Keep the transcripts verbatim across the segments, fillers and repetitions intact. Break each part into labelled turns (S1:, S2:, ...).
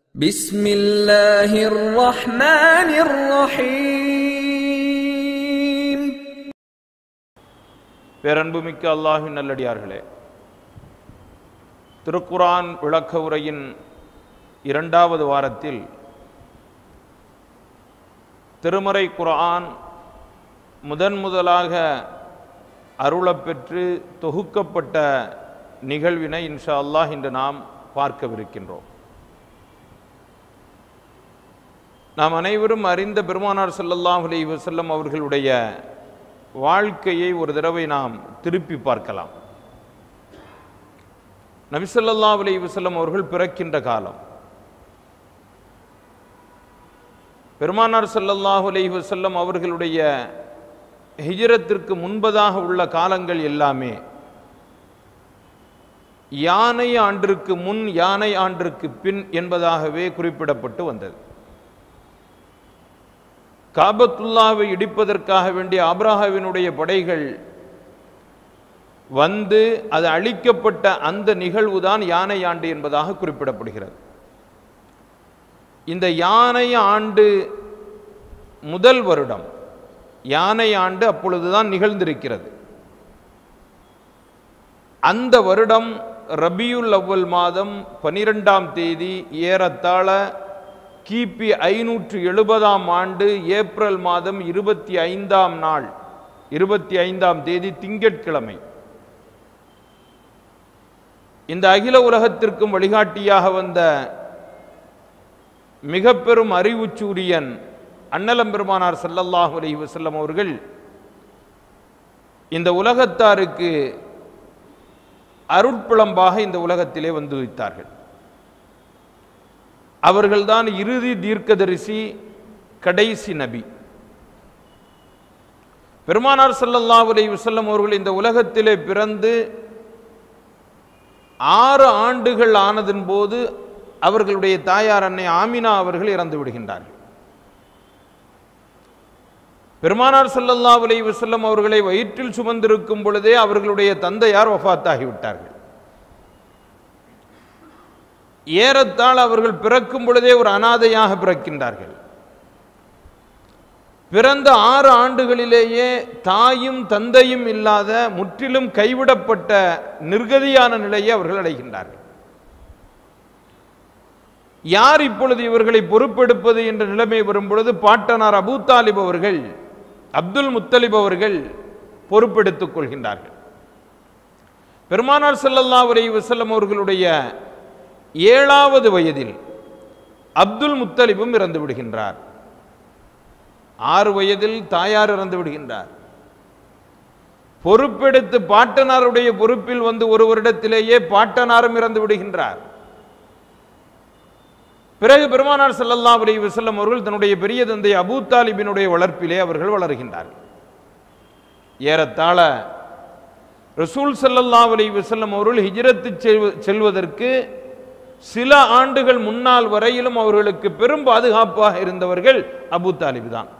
S1: பிஸ்மில்லாஹிர் ரஹ்மானிர் ரஹீம்.
S2: பேரன்புமிக்க அல்லாஹ்வின் நல்லடியார்களே, திருக்குர்ஆன் விளக்க உரையின் இரண்டாவது வாரத்தில் திருமறை குர்ஆன் முதன் முதலாக அருளப்பெற்று தொகுக்கப்பட்ட நிகழ்வினை இன்ஷா அல்லாஹ் இன்று நாம் பார்க்கவிருக்கின்றோம். நாம் அனைவரும் அறிந்த பெருமானார் ஸல்லல்லாஹு அலைஹி வஸல்லம் அவர்களுடைய வாழ்க்கையை ஒரு தடவை நாம் திருப்பி பார்க்கலாம். நபி ஸல்லல்லாஹு அலைஹி வஸல்லம் அவர்கள் பிறக்கின்ற காலம், பெருமானார் ஸல்லல்லாஹு அலைஹி வஸல்லம் அவர்களுடைய ஹிஜ்ரத்திற்கு முன்பதாக உள்ள காலங்கள் எல்லாமே யானை ஆண்டிற்கு முன் யானை ஆண்டிற்கு பின் என்பதாகவே குறிப்பிடப்பட்டு வந்தது. காபத்துல்லாவை இடிப்பதற்காக வேண்டிய ஆபிரகாவினுடைய படைகள் வந்து அது அழிக்கப்பட்ட அந்த நிகழ்வுதான் யானை ஆண்டு என்பதாக குறிப்பிடப்படுகிறது. இந்த யானை ஆண்டு முதல் வருடம் யானை ஆண்டு அப்பொழுதுதான் நிகழ்ந்திருக்கிறது. அந்த வருடம் ரபியுல் அவ்வல் மாதம் பனிரெண்டாம் தேதி, ஏறத்தாழ கிபி ஐநூற்று எழுபதாம் ஆண்டு ஏப்ரல் மாதம் இருபத்தி ஐந்தாம் நாள் இருபத்தி ஐந்தாம் தேதி திங்கட்கிழமை. இந்த அகில உலகத்திற்கும் வழிகாட்டியாக வந்த மிக பெரும் அறிவு சூரியன் அன்னலம் பெருமானார் ஸல்லல்லாஹு அலைஹி வஸல்லம் அவர்கள் இந்த உலகத்தாருக்கு அருட்பிளம்பாக இந்த உலகத்திலே வந்து வைத்தார்கள். அவர்கள்தான் இறுதி தீர்க்கதரிசி, கடைசி நபி. பெருமானார் ஸல்லல்லாஹு அலைஹி வஸல்லம் அவர்கள் இந்த உலகத்திலே பிறந்து ஆறு ஆண்டுகள் ஆனதன் போது அவர்களுடைய தாயார் அன்னை ஆமினா அவர்கள் இறந்து விடுகின்றார்கள். பெருமானார் ஸல்லல்லாஹு அலைஹி வஸல்லம் அவர்களை வயிற்றில் சுமந்திருக்கும் பொழுதே அவர்களுடைய தந்தையார் வஃபாத்தாகிவிட்டார்கள். ஏறத்தாழ அவர்கள் பிறக்கும் பொழுதே ஒரு அனாதையாக பிறக்கின்றார்கள். பிறந்த ஆறு ஆண்டுகளிலேயே தாயும் தந்தையும் இல்லாத முற்றிலும் கைவிடப்பட்ட நிர்கதியான நிலையை அவர்கள் அடைகின்றார்கள். யார் இப்பொழுது இவர்களை பொறுப்பெடுப்பது என்ற நிலைமை வரும் பொழுது பாட்டனார் அபூ தாலிப் அவர்கள், அப்துல் முத்தலிப் அவர்கள் பொறுப்பெடுத்துக் கொள்கின்றார்கள். பெருமானார் ஸல்லல்லாஹு அலைஹி வஸல்லம் அவர்களுடைய ஏழாவது வயதில் அப்துல் முத்தலிபும் இறந்து விடுகின்றார். ஆறு வயதில் தாயார் இறந்து விடுகின்றார். பொறுப்பெடுத்து பாட்டனாருடைய பொறுப்பில் வந்து ஒரு வருடத்திலேயே பாட்டனாரும் இறந்து விடுகின்றார். பிறகு பெருமானார் ஸல்லல்லாஹு அலைஹி வஸல்லம் அவர்கள் தன்னுடைய பெரிய தந்தை அபூ தாலிபினுடைய வளர்ப்பிலே அவர்கள் வளர்கின்றார்கள். ஏறத்தாழ ரசூல் ஸல்லல்லாஹு அலைஹி வஸல்லம் அவர்கள் ஹிஜ்ரத்து செல்வதற்கு சில ஆண்டுகள் முன்னால் வரையிலும் அவர்களுக்கு பெரும் பாதுகாப்பாக இருந்தவர்கள் அபூ தாலிப் தான்.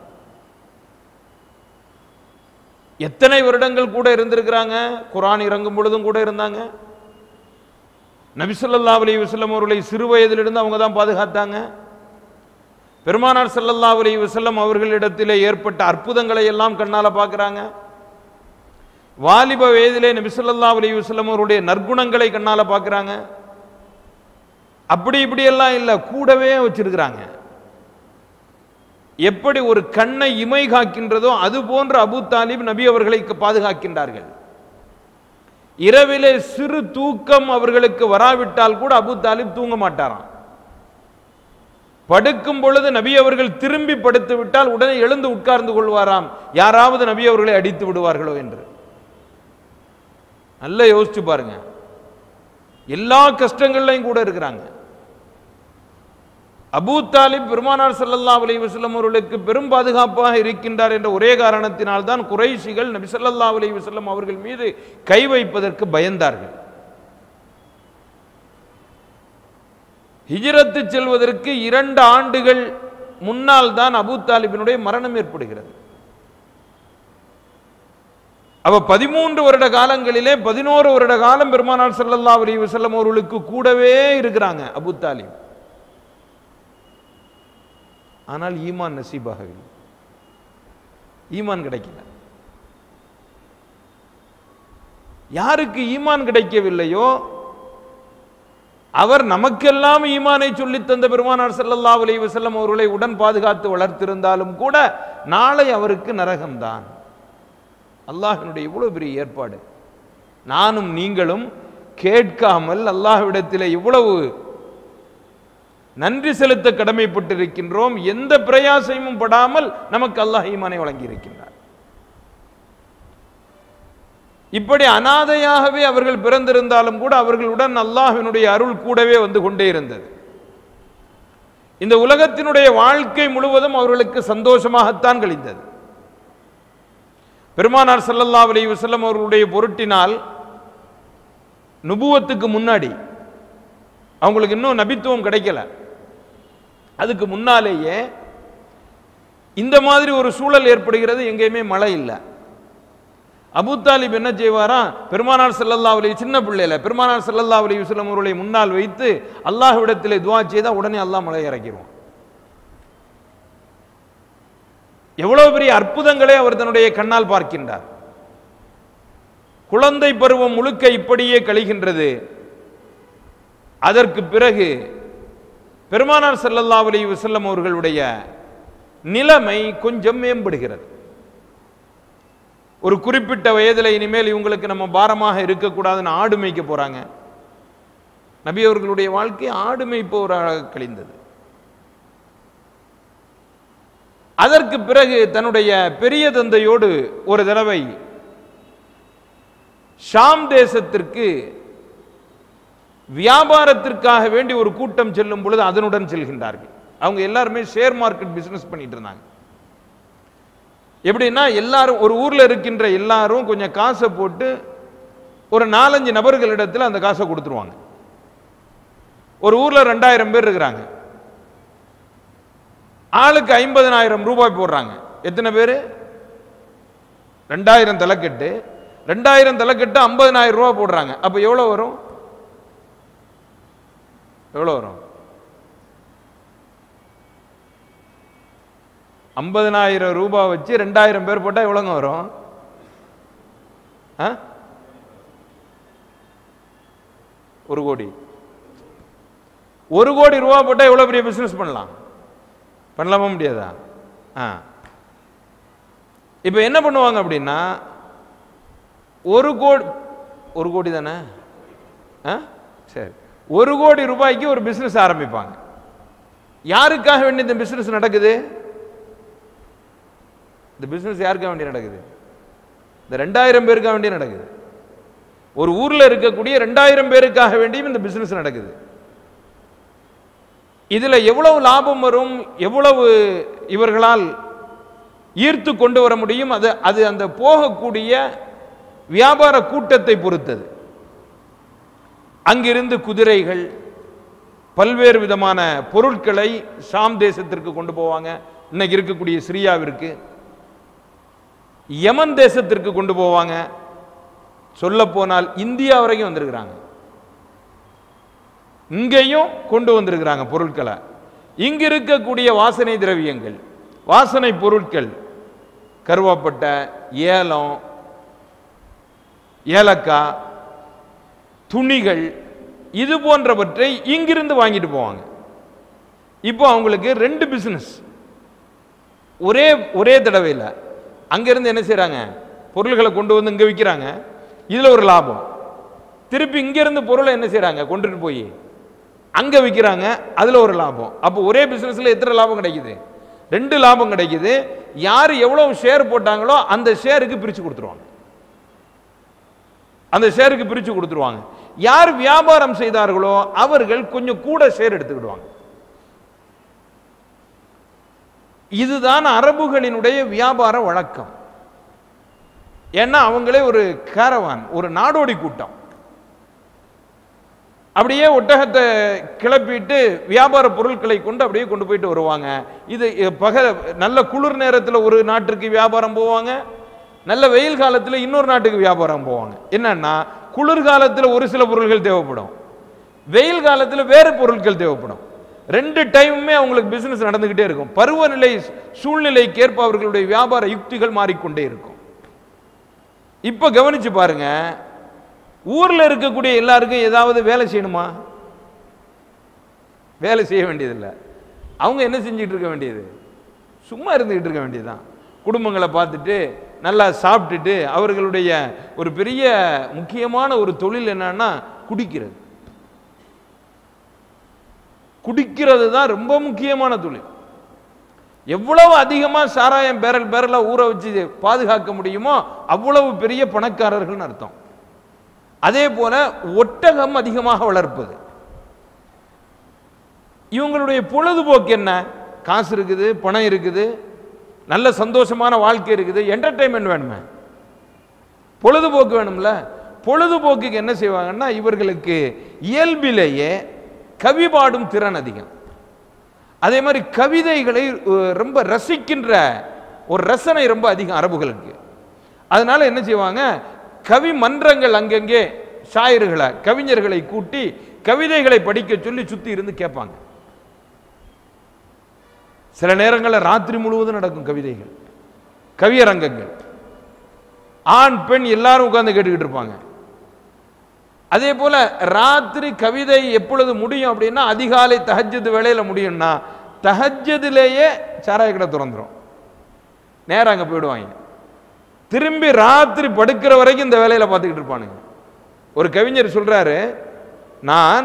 S2: எத்தனை வருடங்கள் கூட இருந்திருக்கிறாங்க. குர்ஆன் இறங்கும் பொழுதும் கூட இருந்தாங்க. நபி ஸல்லல்லாஹு அலைஹி வஸல்லம் அவர்களை சிறு வயதிலிருந்து அவங்க தான் பாதுகாத்தாங்க. பெருமானார் ஸல்லல்லாஹு அலைஹி வஸல்லம் அவர்களிடத்திலே ஏற்பட்ட அற்புதங்களை எல்லாம் கண்ணால பார்க்கிறாங்க. வாலிப வயதிலே நபி ஸல்லல்லாஹு அலைஹி வஸல்லம் அவருடைய நற்குணங்களை கண்ணால பார்க்கிறாங்க. அப்படி இப்படி எல்லாம் இல்லை, கூடவே வச்சிருக்கிறாங்க. எப்படி ஒரு கண்ணை இமை காக்கின்றதோ அது போன்ற அபூ தாலிப் நபி அவர்களை பாதுகாக்கின்றார்கள். இரவிலே சிறு தூக்கம் அவர்களுக்கு வராவிட்டால் கூட அபூ தாலிப் தூங்க மாட்டாராம். படுக்கும் பொழுது நபி அவர்கள் திரும்பி படுத்து விட்டால் உடனே எழுந்து உட்கார்ந்து கொள்வாராம், யாராவது நபி அவர்களை அடித்து விடுவார்களோ என்று. நல்லா யோசிச்சு பாருங்க. எல்லா கஷ்டங்கள்லையும் கூட இருக்கிறாங்க. அபூ தாலிப் பெருமானார் ஸல்லல்லாஹு அலைஹி வஸல்லம் அவர்களுக்கு பெரும் பாதுகாப்பாக இருக்கின்றார் என்ற ஒரே காரணத்தினால் தான் குறைஷிகள் நபி ஸல்லல்லாஹு அலைஹி வஸல்லம் அவர்கள் மீது கை வைப்பதற்கு பயந்தார்கள். ஹிஜ்ரத்து செல்வதற்கு இரண்டு ஆண்டுகள் முன்னால் தான் அபூ தாலிபினுடைய மரணம் ஏற்படுகிறது. அவ பதிமூன்று வருட காலங்களிலே பதினோரு வருட காலம் பெருமானார் ஸல்லல்லாஹு அலைஹி வஸல்லம் அவர்களுக்கு கூடவே இருக்கிறாங்க அபூ தாலிப். ஆனால் ஈமான் நசீபாகவில்லை, ஈமான் கிடைக்கல. யாருக்கு ஈமான் கிடைக்கவில்லையோ அவர் நமக்கெல்லாம் ஈமானை சொல்லி தந்த பெருமானார் ஸல்லல்லாஹு அலைஹி வஸல்லம் அவர்களை உடன் பாதுகாத்து வளர்த்திருந்தாலும் கூட நாளை அவருக்கு நரகம்தான். அல்லாஹ்வினுடைய இவ்வளவு பெரிய ஏற்பாடு. நானும் நீங்களும் கேட்காமல் அல்லாஹ்விடத்தில் இவ்வளவு நன்றி செலுத்த கடமைப்பட்டிருக்கின்றோம். எந்த பிரயாசமும் படாமல் நமக்கு அல்லாஹ் ஈமானை வழங்கி இருக்கின்றார். இப்படி அனாதையாகவே அவர்கள் பிறந்திருந்தாலும் கூட அவர்களுடன் அல்லாஹ்வினுடைய அருள் கூடவே வந்து கொண்டே இருந்தது. இந்த உலகத்தினுடைய வாழ்க்கை முழுவதும் அவர்களுக்கு சந்தோஷமாகத்தான் கழிந்தது. பெருமானார் ஸல்லல்லாஹு அலைஹி வஸல்லம் அவர்களுடைய பொருட்டினால் நுபுவத்துக்கு முன்னாடி அவங்களுக்கு இன்னும் நபித்துவம் கிடைக்கல. அதுக்கு முன்னாலேயே இந்த மாதிரி ஒரு சூழல் ஏற்படுகிறது. எங்கேயுமே மழை இல்லை. அபூ தாலிப் என்ன செய்வாரா, பெருமானார் ஸல்லல்லாஹு அலைஹி சின்ன பிள்ளையில பெருமானார் ஸல்லல்லாஹு அலைஹி வஸல்லம் அவர்களை முன்னால் வைத்து அல்லாஹ்விடத்திலே துஆ செய்தா உடனே அல்லாஹ் மழை இறக்கிடுவான். எவ்வளவு பெரிய அற்புதங்களை அவர் தன்னுடைய கண்ணால் பார்க்கின்றார். குழந்தை பருவம் முழுக்க இப்படியே கழிகின்றது. அதற்கு பிறகு பெருமானார் ஸல்லல்லாஹு அலைஹி வஸல்லம் அவர்களுடைய நிலைமை கொஞ்சம் மேம்படுகிறது. ஒரு குறிப்பிட்ட வயதில் இனிமேல் இவங்களுக்கு நம்ம பாரமாக இருக்கக்கூடாதுன்னு ஆடு மேய்க்க போறாங்க. நபி அவர்களுடைய வாழ்க்கை ஆடு மேய்ப்பவராக கழிந்தது. அதற்கு பிறகு தன்னுடைய பெரிய தந்தையோடு ஒரு தடவை ஷாம் தேசத்திற்கு வியாபாரத்திற்காக வேண்டி ஒரு கூட்டம் செல்லும் பொழுது அதனுடன் செல்கின்றார்கள். அவங்க எல்லாருமே ஷேர் மார்க்கெட் பிசினஸ் பண்ணிட்டு இருந்தாங்க. எப்படின்னா எல்லாரும் ஒரு ஊர்ல இருக்கின்ற எல்லாரும் கொஞ்சம் காசை போட்டு ஒரு நாலஞ்சு நபர்களிடத்தில் அந்த காசை கொடுத்துருவாங்க. ஒரு ஊர்ல ரெண்டாயிரம் பேர் இருக்கிறாங்க. ஆளுக்கு ஐம்பதனாயிரம் ரூபாய் போடுறாங்க. எத்தனை பேரு? ரெண்டாயிரம் தலைக்கட்டு. ரெண்டாயிரம் தலைக்கட்டு ஐம்பதனாயிரம் ரூபாய் போடுறாங்க. அப்ப எவ்வளவு வரும்? எவ்வளவு வரும்? ஐம்பதனாயிரம் ரூபாய் வச்சு ரெண்டாயிரம் பேர் போட்டா எவ்வளவுங்க வரும்? ஒரு கோடி. ஒரு கோடி ரூபாய் போட்டா எவ்வளவு பெரிய பிசினஸ் பண்ணலாம்? பண்ணலாமா? முடியாதா? இப்ப என்ன பண்ணுவாங்க அப்படின்னா, ஒரு கோடி ஒரு கோடி தானே, சரி, ஒரு கோடி ரூபாய்க்கு ஒரு பிசினஸ் ஆரம்பிப்பாங்க. யாருக்காக வேண்டி இந்த பிசினஸ் நடக்குது? இந்த பிசினஸ் யாருக்காக வேண்டி நடக்குது? இந்த ரெண்டாயிரம் பேருக்காக வேண்டி நடக்குது. ஒரு ஊர்ல இருக்கக்கூடிய ரெண்டாயிரம் பேருக்காக வேண்டியும் இந்த பிசினஸ் நடக்குது. இதுல எவ்வளவு லாபம் வரும், எவ்வளவு இவர்களால் ஈர்த்து கொண்டு வர முடியும், அது அது அந்த போகக்கூடிய வியாபார கூட்டத்தை பொறுத்தது. அங்கிருந்து குதிரைகள், பல்வேறு விதமான பொருட்களை ஷாம் தேசத்திற்கு கொண்டு போவாங்க. இன்னைக்கு இருக்கக்கூடிய சிரியாவிற்கு, யமன் தேசத்திற்கு கொண்டு போவாங்க. சொல்ல போனால் இந்தியா வரைக்கும் வந்திருக்கிறாங்க. இங்கேயும் கொண்டு வந்திருக்கிறாங்க பொருட்களை. இங்க இருக்கக்கூடிய வாசனை திரவியங்கள், வாசனை பொருட்கள், கருவாப்பட்டை, ஏலம், ஏலக்காய், துணிகள், இது போன்றவற்றை இங்கிருந்து வாங்கிட்டு போவாங்க. இப்போ அவங்களுக்கு ரெண்டு பிசினஸ் ஒரே ஒரே தடவையில். அங்கிருந்து என்ன செய்யறாங்க? பொருள்களை கொண்டு வந்து இங்க விற்கிறாங்க. இதுல ஒரு லாபம். திருப்பி இங்கிருந்து பொருளை என்ன செய்யறாங்க? கொண்டுட்டு போய் அங்க விற்கிறாங்க. அதுல ஒரு லாபம். அப்போ ஒரே பிசினஸ்ல எத்தனை லாபம் கிடைக்குது? ரெண்டு லாபம் கிடைக்குது. யார் எவ்வளவு ஷேர் போட்டாங்களோ அந்த ஷேருக்கு பிரிச்சு கொடுத்துருவாங்க. அந்த ஷேருக்கு பிரிச்சு கொடுத்துருவாங்க. யார் வியாபாரம் செய்தார்களோ அவர்கள் கொஞ்சம் கூட ஷேர் எடுத்துக்கிடுவாங்க. இதுதான் அரபுகளினுடைய வியாபார வழக்கம். ஏன்னா அவங்களே ஒரு கேரவான், ஒரு நாடோடி கூட்டம். அப்படியே ஒட்டகத்தை கிளப்பிட்டு வியாபார பொருட்களை கொண்டு அப்படியே கொண்டு போயிட்டு வருவாங்க. இது பக நல்ல குளிர் நேரத்தில் ஒரு நாட்டுக்கு வியாபாரம் போவாங்க, நல்ல வெயில் காலத்தில் இன்னொரு நாட்டுக்கு வியாபாரம் போவாங்க. என்னன்னா குளிர்காலத்தில் ஒரு சில பொருட்கள் தேவைப்படும், வெயில் காலத்தில் வேறு பொருட்கள் தேவைப்படும். ரெண்டு டைமுமே அவங்களுக்கு பிசினஸ் நடந்துகிட்டே இருக்கும். பருவநிலை சூழ்நிலைக்கேற்ப அவர்களுடைய வியாபார யுக்திகள் மாறிக்கொண்டே இருக்கும். இப்ப கவனிச்சு பாருங்க, ஊர்ல இருக்கக்கூடிய எல்லாருக்கும் ஏதாவது வேலை செய்யணுமா? வேலை செய்ய வேண்டியதில்லை. அவங்க என்ன செஞ்சுட்டு இருக்க வேண்டியது? சும்மா இருந்துகிட்டு இருக்க வேண்டியதுதான். குடும்பங்களை பார்த்துட்டு நல்லா சாப்பிட்டுட்டு அவர்களுடைய ஒரு பெரிய முக்கியமான ஒரு தொழில் என்னன்னா குடிக்கிறது. குடிக்கிறது தான் ரொம்ப முக்கியமான தொழில். எவ்வளவு அதிகமா சாராயம் பேரல் பேரலா ஊற வச்சு பாதுகாக்க முடியுமோ அவ்வளவு பெரிய பணக்காரர்கள் அர்த்தம். அதே போல ஒட்டகம் அதிகமாக வளர்ப்பது. இவங்களுடைய பொழுதுபோக்கு என்ன? காசு இருக்குது, பணம் இருக்குது, நல்ல சந்தோஷமான வாழ்க்கை இருக்குது, என்டர்டைன்மெண்ட் வேணுமே, பொழுதுபோக்கு வேணும்ல. பொழுதுபோக்குக்கு என்ன செய்வாங்கன்னா இவர்களுக்கு இயல்பிலேயே கவி பாடும் திறன் அதிகம். அதே மாதிரி கவிதைகளை ரொம்ப ரசிக்கின்ற ஒரு ரசனை ரொம்ப அதிகம் அரபுகளுக்கு. அதனால என்ன செய்வாங்க, கவி மன்றங்கள் அங்கங்கே ஷாயர்களை கவிஞர்களை கூட்டி கவிதைகளை படிக்க சொல்லி சுத்தி இருந்து கேட்பாங்க. சில நேரங்களில் ராத்திரி முழுவதும் நடக்கும் கவிதைகள், கவியரங்கங்கள். ஆண் பெண் எல்லாரும் உட்கார்ந்து கேட்டுக்கிட்டு இருப்பாங்க. அதே போல ராத்திரி கவிதை எப்பொழுது முடியும் அப்படின்னா அதிகாலை தஹஜ்ஜுத் வேளையில முடியும்னா தஹஜ்ஜுதிலேயே சாராய கடை திறந்துரும். நேரம் அங்க போயிடுவாங்க. திரும்பி ராத்திரி படுக்கிற வரைக்கும் இந்த வேலையில பார்த்துக்கிட்டு இருப்பானுங்க. ஒரு கவிஞர் சொல்றாரு, நான்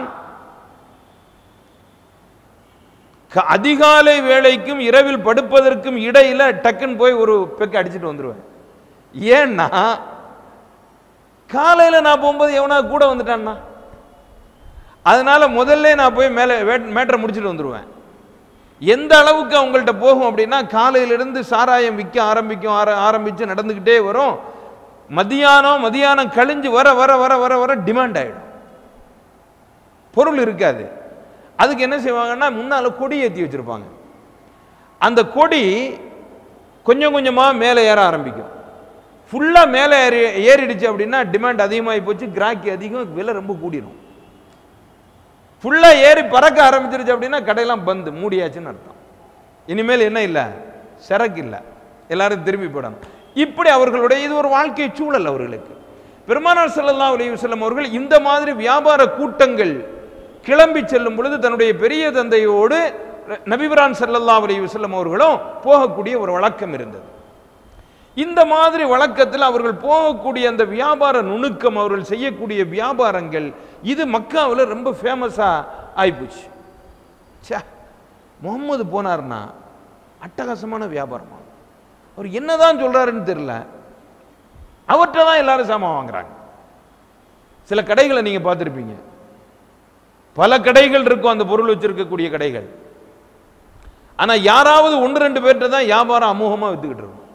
S2: அதிகாலை வேளைக்கும் இரவில் படுப்பதற்கும் இடையில டக்குன்னு போய் ஒரு பெக்க அடிச்சுட்டு வந்துருவேன். ஏன்னா காலையில நான் போகும்போது எவனா கூட வந்துட்டான்னா, அதனால முதல்ல நான் போய் மேலே மேட்டரை முடிச்சுட்டு வந்துடுவேன். எந்த அளவுக்கு அவங்கள்ட்ட போகும் அப்படின்னா காலையிலிருந்து சாராயம் விற்க ஆரம்பிக்கும் ஆரம்பிச்சு நடந்துக்கிட்டே வரும். மதியானம் மதியானம் கழிஞ்சு வர வர வர வர வர டிமாண்ட் ஆயிடும். பொருள் இருக்காது. அதுக்கு என்ன செய்வாங்கன்னா முன்னால கொடி ஏற்றி வச்சிருப்பாங்க. அந்த கொடி கொஞ்சம் கொஞ்சமா மேலே ஏற ஆரம்பிக்கும். ஃபுல்லா மேலே ஏறி ஏறிடுச்சு அப்படின்னா டிமாண்ட் அதிகமாகி போச்சு, கிராக்கி அதிகம், விலை ரொம்ப கூடிடும். ஃபுல்லா ஏறி பறக்க ஆரம்பிச்சிருச்சு அப்படின்னா கடையெல்லாம் பந்து மூடியாச்சுன்னு அர்த்தம். இனிமேல் என்ன இல்லை, சரக்கு இல்லை, எல்லாரும் திரும்பி போடணும். இப்படி அவர்களுடைய இது ஒரு வாழ்க்கை சூழல் அவர்களுக்கு. பெருமானார் ஸல்லல்லாஹு அலைஹி வஸல்லம் அவர்கள் இந்த மாதிரி வியாபார கூட்டங்கள் கிளம்பி செல்லும் பொழுது தன்னுடைய பெரிய தந்தையோடு நபிபிரான் ஸல்லல்லாஹு அலைஹி வஸல்லம் அவர்களும் போகக்கூடிய ஒரு வழக்கம் இருந்தது. இந்த மாதிரி வழக்கத்தில் அவர்கள் போகக்கூடிய அந்த வியாபார நுணுக்கம், அவர்கள் செய்யக்கூடிய வியாபாரங்கள் இது மக்காவில் ரொம்ப ஃபேமஸா ஆயிப்போச்சு. சே, முகம்மது போனார்னா அட்டகாசமான வியாபாரமா, அவர் என்னதான் சொல்றாருன்னு தெரியல, அவர்கிட்ட தான் எல்லாரும் சாமான் வாங்குறாங்க. சில கடைகளை நீங்க பார்த்துருப்பீங்க, பல கடைகள் இருக்கும் அந்த பொருள் வச்சிருக்கக்கூடிய கடைகள். ஆனா யாராவது ஒன்று ரெண்டு பேர்கிட்ட தான் வியாபாரம் அமோகமா வித்துக்கிட்டு இருக்கும்.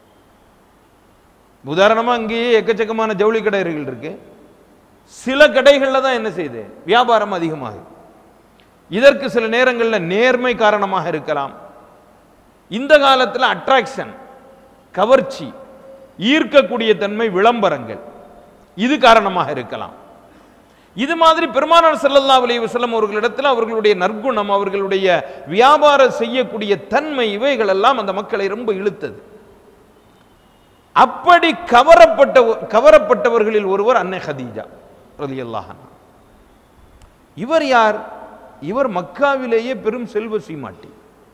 S2: உதாரணமா இங்கேயே எக்கச்சக்கமான ஜவுளி கடைகள் இருக்கு. சில கடைகள்ல தான் என்ன செய்யுது, வியாபாரம் அதிகமாகுது. இதற்கு சில நேரங்களில் நேர்மை காரணமாக இருக்கலாம். இந்த காலத்தில் அட்ராக்ஷன், கவர்ச்சி, ஈர்க்கக்கூடிய தன்மை, விளம்பரங்கள், இது காரணமாக இருக்கலாம். இது மாதிரி பெருமானார் ஸல்லல்லாஹு அலைஹி வஸல்லம் அவர்களிடத்தில் அவர்களுடைய நற்குணம், அவர்களுடைய வியாபாரம் செய்யக்கூடிய தன்மை, இவைகள் எல்லாம் அந்த மக்களை ரொம்ப இழுத்தது. அப்படி கவரப்பட்ட கவரப்பட்டவர்களில் ஒருவர் அன்னை ஹதீஜா ரலியல்லாஹு அன்ஹா. இவர் யார்? இவர் மக்காவிலேயே பெரும் செல்வ சீமாட்டி,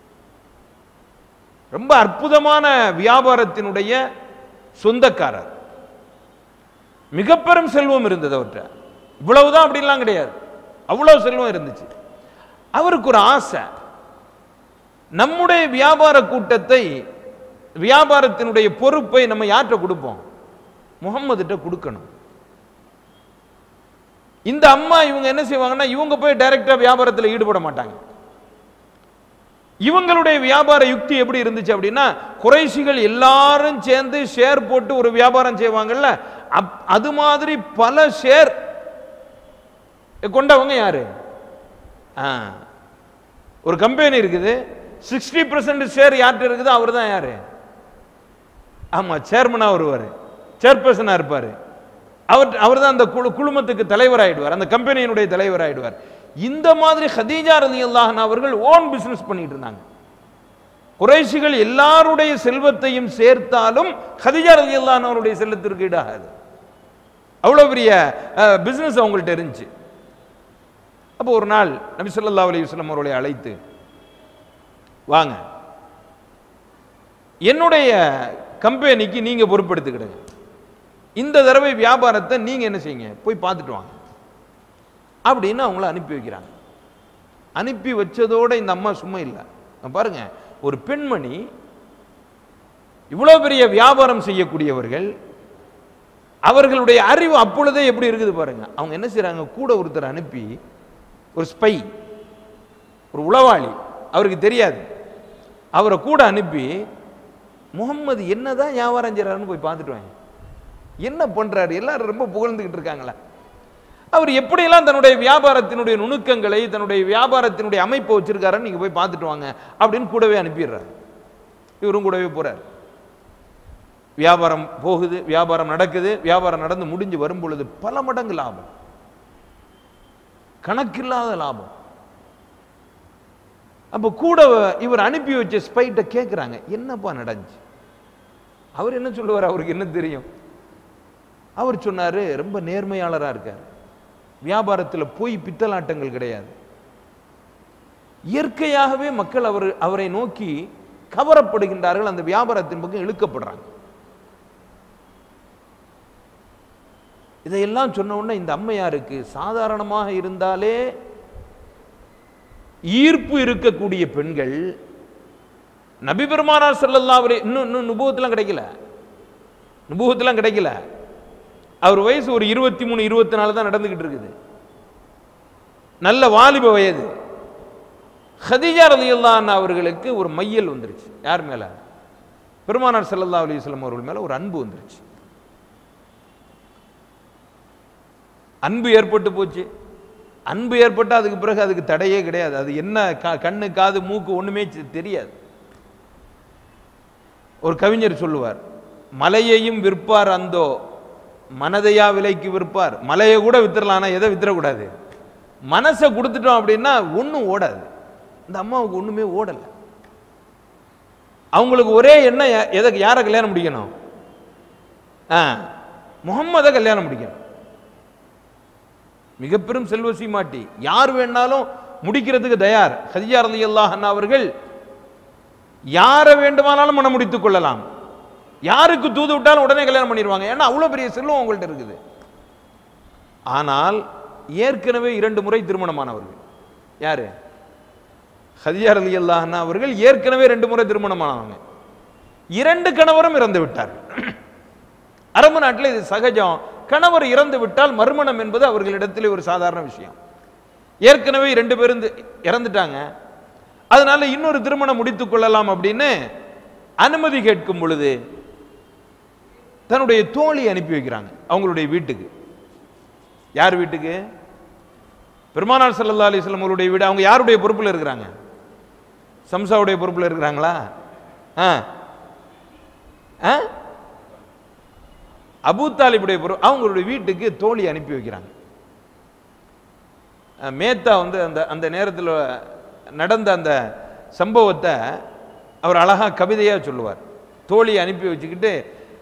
S2: ரொம்ப அற்புதமான வியாபாரத்தினுடைய சொந்தக்காரர். மிக பெரும் செல்வம் இருந்தது அவர்கிட்ட. இவ்வளவுதான் அப்படின்லாம் கிடையாது, அவ்வளவு செல்வம் இருந்துச்சு. அவருக்கு ஒரு ஆசை, நம்முடைய வியாபார கூட்டத்தை, வியாபாரத்தினுடைய பொறுப்பை நம்ம யார்கிட்ட கொடுப்போம்? முகம்மதுகிட்ட கொடுக்கணும். இந்த அம்மா இவங்க என்ன செய்வாங்கன்னா இவங்க போய் டைரக்டா வியாபாரத்தில் ஈடுபட மாட்டாங்க. இவங்களுடைய வியாபார யுக்தி எப்படி இருந்துச்சு அப்படின்னா, குறைஷிகள் எல்லாரும் சேர்ந்து ஷேர் போட்டு ஒரு வியாபாரம் செய்வாங்கல்ல, அது மாதிரி பல ஷேர் கொண்டவங்க யாரு? ஒரு கம்பெனி இருக்குது, சிக்ஸ்டி பர்சன்ட் ஷேர் யார்கிட்ட இருக்குது, அவர் தான் யாரு? ஆமா, சேர்மனா வருவார், சேர்பர்சனா இருப்பார். அவர் அவர் தான் அந்த குழு குழுமத்துக்கு தலைவர் ஆயிடுவார், அந்த கம்பெனியினுடைய தலைவர் ஆயிடுவார். இந்த மாதிரி ஹதீஜா ரலியல்லாஹு அன்ஹா அவர்கள் ஓன் பிசினஸ் பண்ணிட்டு இருந்தாங்க. குறைஷிகள் எல்லாருடைய செல்வத்தையும் சேர்த்தாலும் ஹதீஜா ரலியல்லாஹு அன்ஹா அவருடைய செல்வத்திற்கு ஈடாகாது. அவ்வளவு பெரிய பிசினஸ் அவங்கள்ட்ட இருந்துச்சு. அப்போ ஒரு நாள் நபி ஸல்லல்லாஹு அலைஹி வஸல்லம் அவர்களை அழைத்து, வாங்க, என்னுடைய கம்பெனிக்கு நீங்க பொறுப்பெடுத்துக்கிடுங்க, இந்த தடவை வியாபாரத்தை நீங்க என்ன செய்யுங்க, போய் பார்த்துட்டு வாங்க அப்படின்னு அவங்கள அனுப்பி வைக்கிறாங்க. அனுப்பி வச்சதோட இந்த அம்மா சும்மா இல்லை. பாருங்க, ஒரு பெண்மணி இவ்வளவு பெரிய வியாபாரம் செய்யக்கூடியவர்கள், அவர்களுடைய அறிவு அப்பொழுதே எப்படி இருக்குது பாருங்க. அவங்க என்ன செய்யறாங்க, கூட ஒருத்தர் அனுப்பி, ஒரு ஸ்பை, ஒரு உளவாளி, அவருக்கு தெரியாது, அவரை கூட அனுப்பி முகம்மது என்னதான் வியாபாரம் செய்யறாருன்னு போய் பார்த்துட்டு வாங்க, என்ன பண்றாரு, எல்லாரும் ரொம்ப புகழ்ந்துகிட்டு இருக்காங்களா, அவர் எப்படியெல்லாம் தன்னுடைய வியாபாரத்தினுடைய நுணுக்கங்களை, தன்னுடைய வியாபாரத்தினுடைய அமைப்பை வச்சிருக்காருன்னு நீங்க போய் பார்த்துட்டு வாங்க அப்படின்னு கூடவே அனுப்பிடுறாரு. இவரும் கூடவே போறாரு. வியாபாரம் போகுது, வியாபாரம் நடக்குது. வியாபாரம் நடந்து முடிஞ்சு வரும் பொழுது பல மடங்கு லாபம், கணக்கில்லாத லாபம். அப்ப கூட இவர் அனுப்பி வச்ச ஸ்பைட்ட கேட்கிறாங்க, என்னப்பா நடந்துச்சு? அவர் என்ன சொல்லுவார், அவருக்கு என்ன தெரியும்? அவர் சொன்னாரு, ரொம்ப நேர்மையாளரா இருக்கார், வியாபாரத்தில் போய் பித்தலாட்டங்கள் கிடையாது, இயற்கையாகவே மக்கள் அவர் அவரை நோக்கி கவரப்படுகின்றார்கள், அந்த வியாபாரத்தின் பக்கம் இழுக்கப்படுறாங்க. இதையெல்லாம் சொன்ன உடனே இந்த அம்மையாருக்கு சாதாரணமாக இருந்தாலே ஈர்ப்பு இருக்கக்கூடிய பெண்கள், நபி பெருமானார் ஸல்லல்லாஹு அலைஹி இன்னும் இன்னும் நுபுவத்தெல்லாம் கிடைக்கல, நுபுவத்தெல்லாம் கிடைக்கல. அவர் வயசு ஒரு இருபத்தி மூணு இருபத்தி நாலு தான் நடந்துகிட்டு இருக்குது, நல்ல வாலிப வயது. ஹதீஜா ரலியல்லாஹு அன்ஹா அவர்களுக்கு ஒரு மையல் வந்துருச்சு. யார் மேல? பெருமானார் ஸல்லல்லாஹு அலைஹி வஸல்லம் அவர்கள் மேல ஒரு அன்பு வந்துருச்சு. அன்பு ஏற்பட்டு போச்சு. அன்பு ஏற்பட்டா அதுக்கு பிறகு அதுக்கு தடையே கிடையாது. அது என்ன கண்ணு காது மூக்கு ஒண்ணுமே தெரியாது. ஒரு கவிஞர் சொல்லுவார், மலையையும் விற்பார் அந்தோ மனதையா விலைக்கு விற்பார். மலையை கூட வித்துடலாம், ஆனா எதை வித்துறக்கூடாது, மனசை கொடுத்துட்டோம் அப்படின்னா ஒன்றும் ஓடாது. இந்த அம்மாவுக்கு ஒண்ணுமே ஓடல. அவங்களுக்கு ஒரே எண்ணம், எதை யாரை கல்யாணம் முடிக்கணும், முகம்மதை கல்யாணம் முடிக்கணும். மிக பெரும் செல்வ சீமாட்டி, யார் வேணாலும் முடிக்கிறதுக்கு தயார். ஹதீஜா ரலியல்லாஹு அன்ஹா அவர்கள் யாரை வேண்டுமானாலும் மனம் முடித்துக் கொள்ளலாம், யாருக்கு தூது விட்டாலும் உடனே கல்யாணம் பண்ணிடுவாங்க, ஏன்னா அவ்வளவு பெரிய செல்வம் அவங்கள்ட்ட இருக்குது. ஆனால் ஏற்கனவே இரண்டு முறை திருமணமானவர்கள். யாரு? ஹதீஜா ரலியல்லாஹு அன்ஹா அவர்கள் ஏற்கனவே ரெண்டு முறை திருமணமானவங்க. இரண்டு கணவரும் இறந்து விட்டார். அரபு நாட்டில் இது சகஜம். கணவர் இறந்து விட்டால் மறுமணம் என்பது அவர்களிடத்தில் ஒரு சாதாரண விஷயம். ஏற்கனவே ரெண்டு பேரும் இறந்துட்டாங்க, அதனால இன்னொரு திருமணம் முடித்துக் கொள்ளலாம் அப்படின்னு அனுமதி கேட்கும் பொழுது தன்னுடைய தோழி அனுப்பி வைக்கிறாங்க அவங்களுடைய வீட்டுக்கு. யார் வீட்டுக்கு? பெருமானார் ஸல்லல்லாஹு அலைஹி வஸல்லம் அவருடைய வீடு. அவங்க யாருடைய பொறுப்புல இருக்கிறாங்க? சம்சாவுடைய பொறுப்புல இருக்கிறாங்களா? அபூ தாலிபுடைய பொறுப்பு. அவங்களுடைய வீட்டுக்கு தோழி அனுப்பி வைக்கிறாங்க. மேத்தா வந்து அந்த அந்த நேரத்தில் நடந்த அந்த சம்பவத்தை அவர் அழகா கவிதையா சொல்லுவார். தோழி அனுப்பி வச்சுக்கிட்டு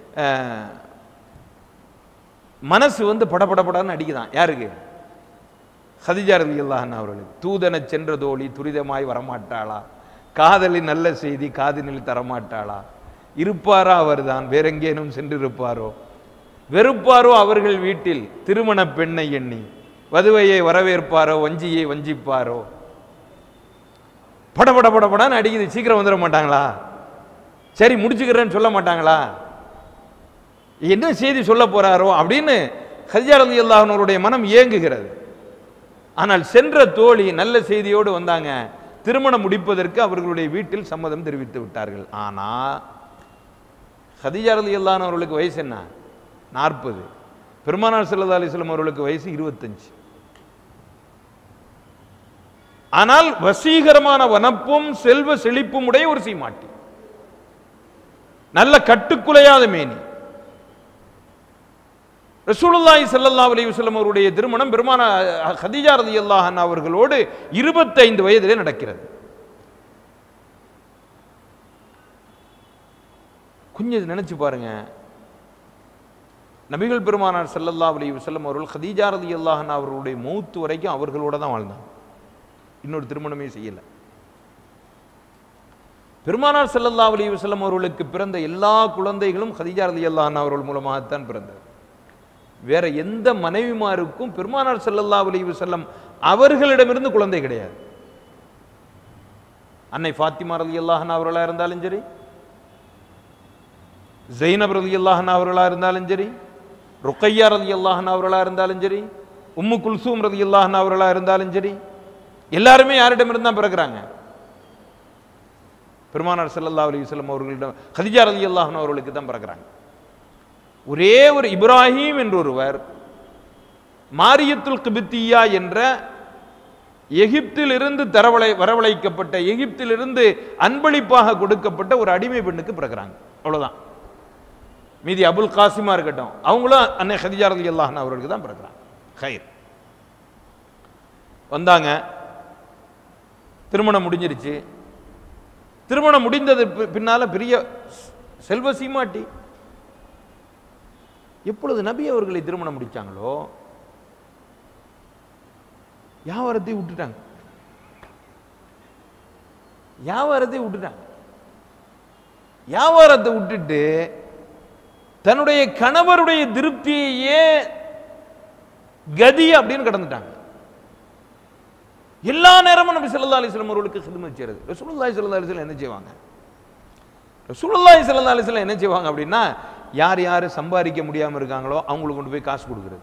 S2: மனசு வந்து படபடப்படன்னு அடிக்குதான். யாருக்கு? ஹதீஜா ரலியல்லாஹு அன்ஹா அவர்களுக்கு. தூதன சென்ற தோழி துரிதமாய் வரமாட்டாளா, காதலின் நல்ல செய்தி காதினில் தரமாட்டாளா, இருப்பாரா அவர்தான் வேறெங்கேனும் சென்றிருப்பாரோ, வெறுப்பாரோ அவர்கள் வீட்டில் திருமண பெண்ணை எண்ணி, வதுவையை வரவேற்பாரோ வஞ்சியை வஞ்சிப்பாரோ. படபட படப்படான்னு அடிக்குது. சீக்கிரம் வந்துட மாட்டாங்களா? சரி முடிச்சுக்கிறேன்னு சொல்ல மாட்டாங்களா? என்ன செய்தி சொல்ல போறாரோ அப்படின்னு ஹதீஜா ரலியல்லாஹு அன்ஹாவுடைய மனம் ஏங்குகிறது. ஆனால் சென்ற தோழி நல்ல செய்தியோடு வந்தாங்க. திருமணம் முடிப்பதற்கு அவர்களுடைய வீட்டில் சம்மதம் தெரிவித்து விட்டார்கள். ஆனா ஹதீஜா ரலியல்லாஹு அன்ஹா அவர்களுக்கு வயசு என்ன? நாற்பது. பெருமானார் ஸல்லல்லாஹு அலைஹி வஸல்லம் அவர்களுக்கு வயசு இருபத்தஞ்சு. ஆனால் வசீகரமான வனப்பும் செல்வ செழிப்பும் உடைய ஒரு சீமாட்டி, நல்ல கட்டுக்குலையாத மேனி. ரசூலுல்லாஹி ஸல்லல்லாஹு அலைஹி வஸல்லம் அவருடைய திருமணம் பெருமானார் கதீஜா ரலியல்லாஹு அன்ஹா அவர்களோடு இருபத்தைந்து வயதிலே நடக்கிறது. கொஞ்சம் நினைச்சு பாருங்க, நபிகள் பெருமானார் ஸல்லல்லாஹு அலைஹி வஸல்லம் அவர்கள் கதீஜா ரலியல்லாஹு அன்ஹா அவர்களுடைய மௌத் வரைக்கும் அவர்களோட தான் வாழ்ந்தாங்க. இன்னொரு திருமணமே செய்யல. பெருமானார் ஸல்லல்லாஹு அலைஹி வஸல்லம் அவர்களுக்கு பிறந்த எல்லா குழந்தைகளும் கதீஜா ரலியல்லாஹு அன்ஹா அவர்கள் மூலமாகத்தான் பிறந்தது. வேற எந்த மனைவிமாருக்கும் பெருமானார் ஸல்லல்லாஹு அலைஹி வஸல்லம் அவர்களிடமிருந்து குழந்தை கிடையாது. அன்னை ஃபாத்திமா ரலியல்லாஹு அன்ஹா அவர்களா இருந்தாலும் சரி, ஜைனப் ரலியல்லாஹு அன்ஹா அவர்களா இருந்தாலும் சரி, ருக்கையா ரலியல்லாஹு அன்ஹா அவர்களா இருந்தாலும் சரி, உம்மு குல்சூம் ரலியல்லாஹு அன்ஹா அவர்களா இருந்தாலும் சரி, எல்லாருமே யாரிடமிருந்து தான் பிறக்கிறாங்க? பெருமானார் ஸல்லல்லாஹு அலைஹி வஸல்லம் அவர்களிடம் கதீஜா ரலியல்லாஹு அன்ஹா அவர்களுக்கு தான் பிறக்கிறாங்க. ஒரே ஒரு இப்ராஹிம் என்ற ஒருவர் மாரியத்துல் கிபித்தியா என்ற எகிப்திலிருந்து தரவளை வரவழைக்கப்பட்ட எகிப்திலிருந்து அன்பளிப்பாக கொடுக்கப்பட்ட ஒரு அடிமை பெண்ணுக்கு பிறக்கிறாங்க. அவ்வளவுதான். மீதி அபுல் காசிமா இருக்கட்டும், அவங்களும் அன்னை கதீஜா ரலியல்லாஹு அன்ஹா அவர்களுக்கு தான் பிறக்கிறாங்க. ஹைர். வந்தாங்க, திருமணம் முடிஞ்சிருச்சு. திருமணம் முடிந்தது பின்னால பெரிய செல்வ சீமாட்டி. எப்பொழுது நபி அவர்களை திருமணம் முடிச்சாங்களோ வியாபாரத்தை விட்டுட்டாங்க. வியாபாரத்தை விட்டுட்டாங்க. வியாபாரத்தை விட்டுட்டு தன்னுடைய கணவருடைய திருப்தியே கதி அப்படின்னு கடந்துட்டாங்க. எல்லா நேரமும் நபி ஸல்லல்லாஹு அலைஹி வஸல்லம் அவர்களுக்கு ஹிதமத் செய்றது. ரசூலுல்லாஹி ஸல்லல்லாஹு அலைஹி வஸல்லம் என்ன செய்வாங்க? ரசூலுல்லாஹி ஸல்லல்லாஹு அலைஹி வஸல்லம் என்ன செய்வாங்க அப்படின்னா, யார் யார் சம்பாதிக்க முடியாமல் இருக்காங்களோ அவங்களுக்கு கொண்டு போய் காசு கொடுக்கிறது,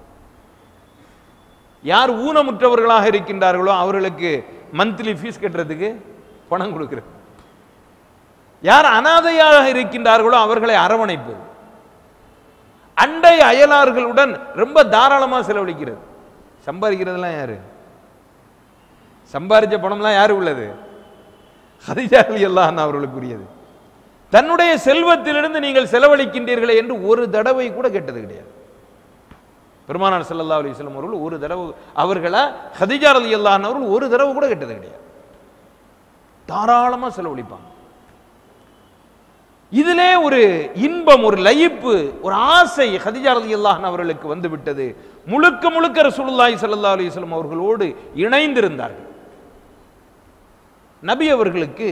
S2: யார் ஊனமுற்றவர்களாக இருக்கின்றார்களோ அவர்களுக்கு மந்த்லி ஃபீஸ் கட்டுறதுக்கு பணம் கொடுக்கிறது, யார் அனாதையாக இருக்கின்றார்களோ அவர்களை அரவணைப்பது, அண்டை அயலார்களுடன் ரொம்ப தாராளமாக செலவழிக்கிறது. சம்பாதிக்கிறதுலாம் யாரு? சம்பாதிச்ச பணம்லாம் யாரு உள்ளது? கதீஜா ரலியல்லாஹு அன்ஹா அவர்களுக்குரியது. தன்னுடைய செல்வத்திலிருந்து நீங்கள் செலவழிக்கின்றீர்களே என்று ஒரு தடவை கூட கேட்டது கிடையாது. பெருமானார் ஸல்லல்லாஹு அலைஹி வஸல்லம் அவர்கள் ஒரு தடவை அவர்களை கதீஜா ரலியல்லாஹு அன்ஹா அவர்கள் ஒரு தடவை கூட கேட்டது கிடையாது. தாராளமா செலவழிப்பாங்க. இதிலே ஒரு இன்பம், ஒரு லயிப்பு, ஒரு ஆசை கதீஜா ரலியல்லாஹு அன்ஹா அவர்களுக்கு வந்து விட்டது. முழுக்க முழுக்க ரசூலுல்லாஹி ஸல்லல்லாஹு அலைஹி வஸல்லம் அவர்களோடு இணைந்திருந்தார்கள். நபி அவர்களுக்கு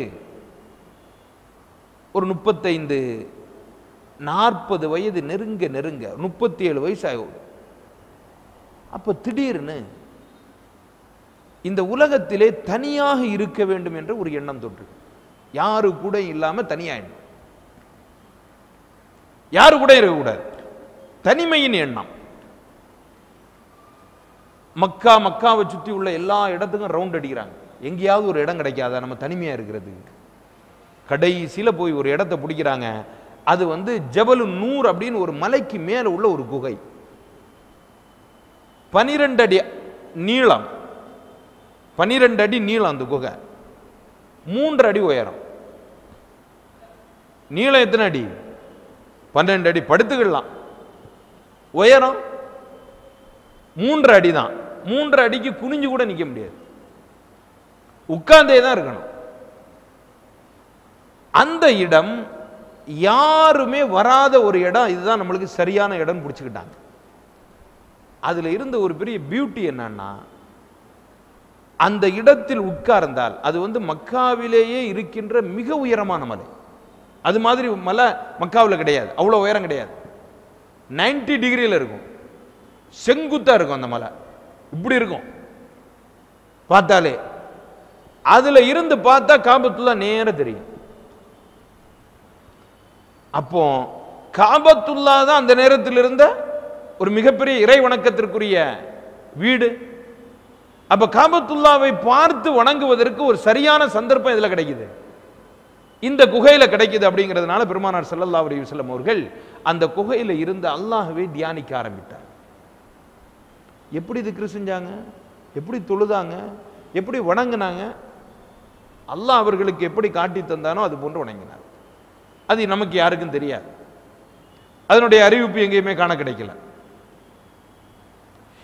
S2: ஒரு முப்பத்தைந்து நாற்பது வயது நெருங்க நெருங்க முப்பத்தி ஏழு வயசு ஆகும். அப்ப திடீர்னு இந்த உலகத்திலே தனியாக இருக்க வேண்டும் என்ற ஒரு எண்ணம் தோன்று. யாரு கூட இல்லாம தனியா எண்ணம், யாரு கூட இருக்கக்கூடாது, தனிமையின் எண்ணம். மக்கா மக்காவை சுற்றி உள்ள எல்லா இடத்துக்கும் ரவுண்ட் அடிக்கிறாங்க. எங்கேயாவது ஒரு இடம் கிடைக்காதா நம்ம தனிமையா இருக்கிறது? கடைசியில போய் ஒரு இடத்தை பிடிக்கிறாங்க. அது வந்து ஜபலு நூர் அப்படின்னு ஒரு மலைக்கு மேல உள்ள ஒரு குகை. பனிரெண்டு அடி நீளம், பனிரெண்டு அடி நீளம் அந்த குகை, மூன்று அடி உயரம். நீளம் எத்தனை அடி? பன்னெண்டு அடி. படுத்துக்கலாம். உயரம் மூன்று அடி தான். மூன்று அடிக்கு குனிஞ்சு கூட நிக்க முடியாது, உட்கார்ந்தே தான் இருக்கணும். அந்த இடம் யாருமே வராத ஒரு இடம். இதுதான் நம்மளுக்கு சரியான இடம் பிடிச்சுக்கிட்டாங்க. அதுல இருந்த ஒரு பெரிய பியூட்டி என்னன்னா, அந்த இடத்தில் உட்கார்ந்தால் அது வந்து மக்காவிலேயே இருக்கின்ற மிக உயரமான மலை. அது மாதிரி மலை மக்காவில் கிடையாது, அவ்வளவு உயரம் கிடையாது. நைன்டி டிகிரியில் இருக்கும், செங்குத்தா இருக்கும் அந்த மலை. இப்படி இருக்கும் பார்த்தாலே. அதுல இருந்து பார்த்தா காபத்துல்லா நேர தெரியும். அப்போ காபத்துல்லா தான் அந்த நேரத்தில் இருந்த ஒரு மிகப்பெரிய இறை வணக்கத்திற்குரிய வீடு. அப்ப காபத்துல்லாவை பார்த்து வணங்குவதற்கு ஒரு சரியான சந்தர்ப்பம் இதுல கிடைக்குது, இந்த குகையில கிடைக்குது. அப்படிங்கிறதுனால பெருமானார் ஸல்லல்லாஹு அலைஹி வஸல்லம் அவர்கள் அந்த குகையில இருந்து அல்லாஹ்வை தியானிக்க ஆரம்பித்தார். எப்படி திக்ரு செஞ்சாங்க, எப்படி தொழுதாங்க, எப்படி வணங்கினாங்க, அல்லாஹ் அவர்களுக்கு எப்படி காட்டி தந்தானோ அது போன்று வணங்கினார். அது நமக்கு யாருக்கும் தெரியாது. அதனுடைய அறிவிப்பு எங்கேயுமே காண கிடைக்கல.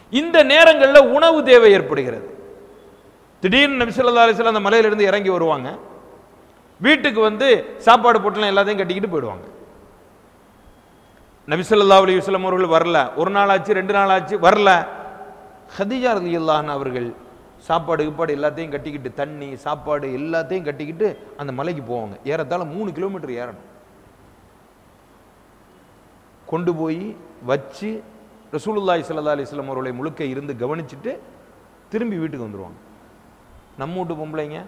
S2: இந்த நேரங்களில் உணவு தேவை ஏற்படுகிறது. திடீர்னு நபி ஸல்லல்லாஹு அலைஹி வஸல்லம் அந்த மலையிலிருந்து இறங்கி வருவாங்க. வீட்டுக்கு வந்து சாப்பாடு போட்டுலாம் எல்லாத்தையும் கட்டிக்கிட்டு போயிடுவாங்க. நபி ஸல்லல்லாஹு அலைஹி வஸல்லம் அவர்கள் வரல, ஒரு நாள் ஆச்சு, ரெண்டு நாள் ஆச்சு, வரல. ஹதீஜா ரலியல்லாஹு அன்ஹா அவர்கள் சாப்பாடு கீப்பாடு எல்லாத்தையும் கட்டிக்கிட்டு, தண்ணி சாப்பாடு எல்லாத்தையும் கட்டிக்கிட்டு அந்த மலைக்கு போவாங்க. ஏறத்தாழ மூணு கிலோமீட்டர் ஏறணும். கொண்டு போய் வச்சு ரசூலுல்லாஹி ஸல்லல்லாஹு அலைஹி வஸல்லம் அவர்களை முழுக்க இருந்து கவனிச்சுட்டு திரும்பி வீட்டுக்கு வந்துடுவாங்க. நம்ம வீட்டு பொம்பளைங்க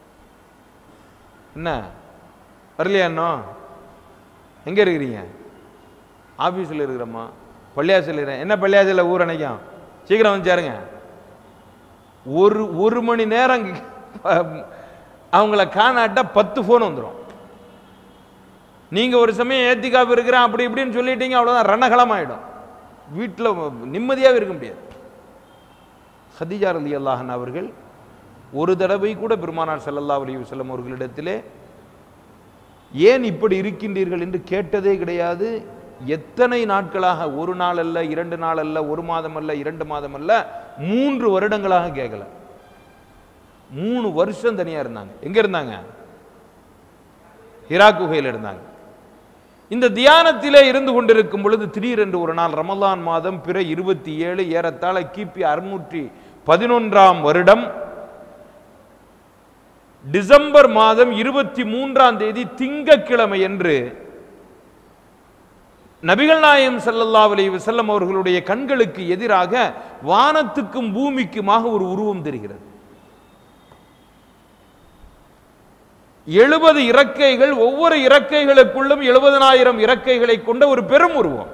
S2: என்ன வரலையா? இன்னும் எங்கே இருக்கிறீங்க? ஆஃபீஸில் இருக்கிறம்மா, பள்ளியாசில் இருக்கிறேன். என்ன பள்ளியாசில் ஊர் அணைக்கும், சீக்கிரம் வந்து சேருங்க. ஒரு ஒரு மணி நேரம் அவங்கள காணாட்டா பத்து ஃபோன் வந்துடும். நீங்கள் ஒரு சமயம் ஏத்திக்காப்பு இருக்கிறேன் அப்படி இப்படின்னு சொல்லிட்டீங்க, அவ்வளோதான், ரணகலம் ஆகிடும். வீட்டில் நிம்மதியாகவே இருக்க முடியாது. ஹதீஜா ரலியல்லாஹு அன்ஹா அவர்கள் ஒரு தடவை கூட பெருமானார் ஸல்லல்லாஹு அலைஹி வஸல்லம் அவர்களிடத்திலே ஏன் இப்படி இருக்கின்றீர்கள் என்று கேட்டதே கிடையாது. எத்தனை நாட்களாக, ஒரு நாள் அல்ல, இரண்டு நாள் அல்ல, ஒரு மாதம் அல்ல, இரண்டு மாதம் அல்ல, மூன்று வருடங்களாக கேட்கல. மூணு வருஷம் தனியா இருந்தாங்க. எங்க இருந்தாங்க? ஹிரா குகையில் இருந்தாங்க. இந்த தியானத்திலே இருந்து கொண்டிருக்கும் பொழுது திடீரென்று ஒரு நாள் ரமலான் மாதம் பிற இருபத்தி ஏழு ஏறத்தாழ கிபி அறுநூற்றி பதினொன்றாம் வருடம் டிசம்பர் மாதம் இருபத்தி மூன்றாம் தேதி திங்கட்கிழமை என்று நபிகள் நாயகம் ஸல்லல்லாஹு அலைஹி வஸல்லம் அவர்களுடைய கண்களுக்கு எதிராக வானத்துக்கும் பூமிக்குமாக ஒரு உருவம் தெரிகிறது. எழுபது இறக்கைகள், ஒவ்வொரு இறக்கைகளுக்குள்ளும் எழுபதனாயிரம் இறக்கைகளை கொண்ட ஒரு பெரும் உருவம்.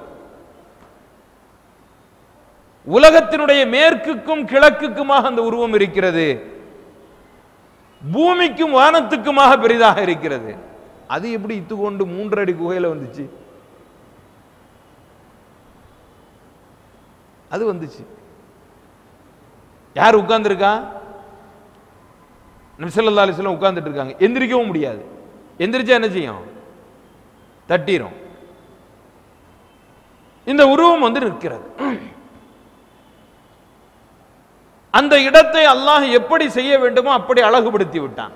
S2: உலகத்தினுடைய மேற்குக்கும் கிழக்குக்குமாக அந்த உருவம் இருக்கிறது. பூமிக்கும் வானத்துக்குமாக பெரிதாக இருக்கிறது. அது எப்படி இத்துக்கொண்டு மூன்று அடி குகையில வந்துச்சு? அது வந்துச்சு. யார் உட்கார்ந்துருக்கா? நபி ஸல்லல்லாஹு அலைஹி வஸல்லம் உட்கார்ந்துட்டு இருக்காங்க. எந்திரிக்கவும் முடியாது. எந்திரிச்சா என்ன செய்யும்? தட்டிரும். இந்த உருவம் வந்து நிற்கிறது. அந்த இடத்தை அல்லாஹ் எப்படி செய்ய வேண்டுமோ அப்படி அழகுபடுத்தி விட்டான்.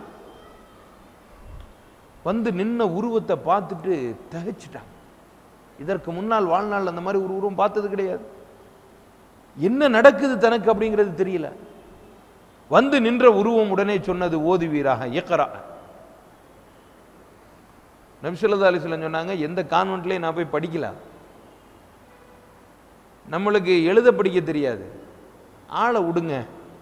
S2: வந்து நின்ன உருவத்தை பார்த்துட்டு தகைச்சிட்டான். இதற்கு முன்னால் வாழ்நாள் அந்த மாதிரி ஒரு உருவம் பார்த்தது கிடையாது. என்ன நடக்குது தனக்கு அப்படிங்கிறது தெரியல. வந்து நின்ற உருவம் உடனே சொன்னது, ஓதுவீராக இக்ரா. நபி ஸல்லல்லாஹு அலைஹி வஸல்லம் சொன்னாங்க, எந்த கான்வென்ட்லயும் நான் போய் படிக்கல, நம்மளுக்கு எழுத படிக்க தெரியாது, ஆளை விடுங்க.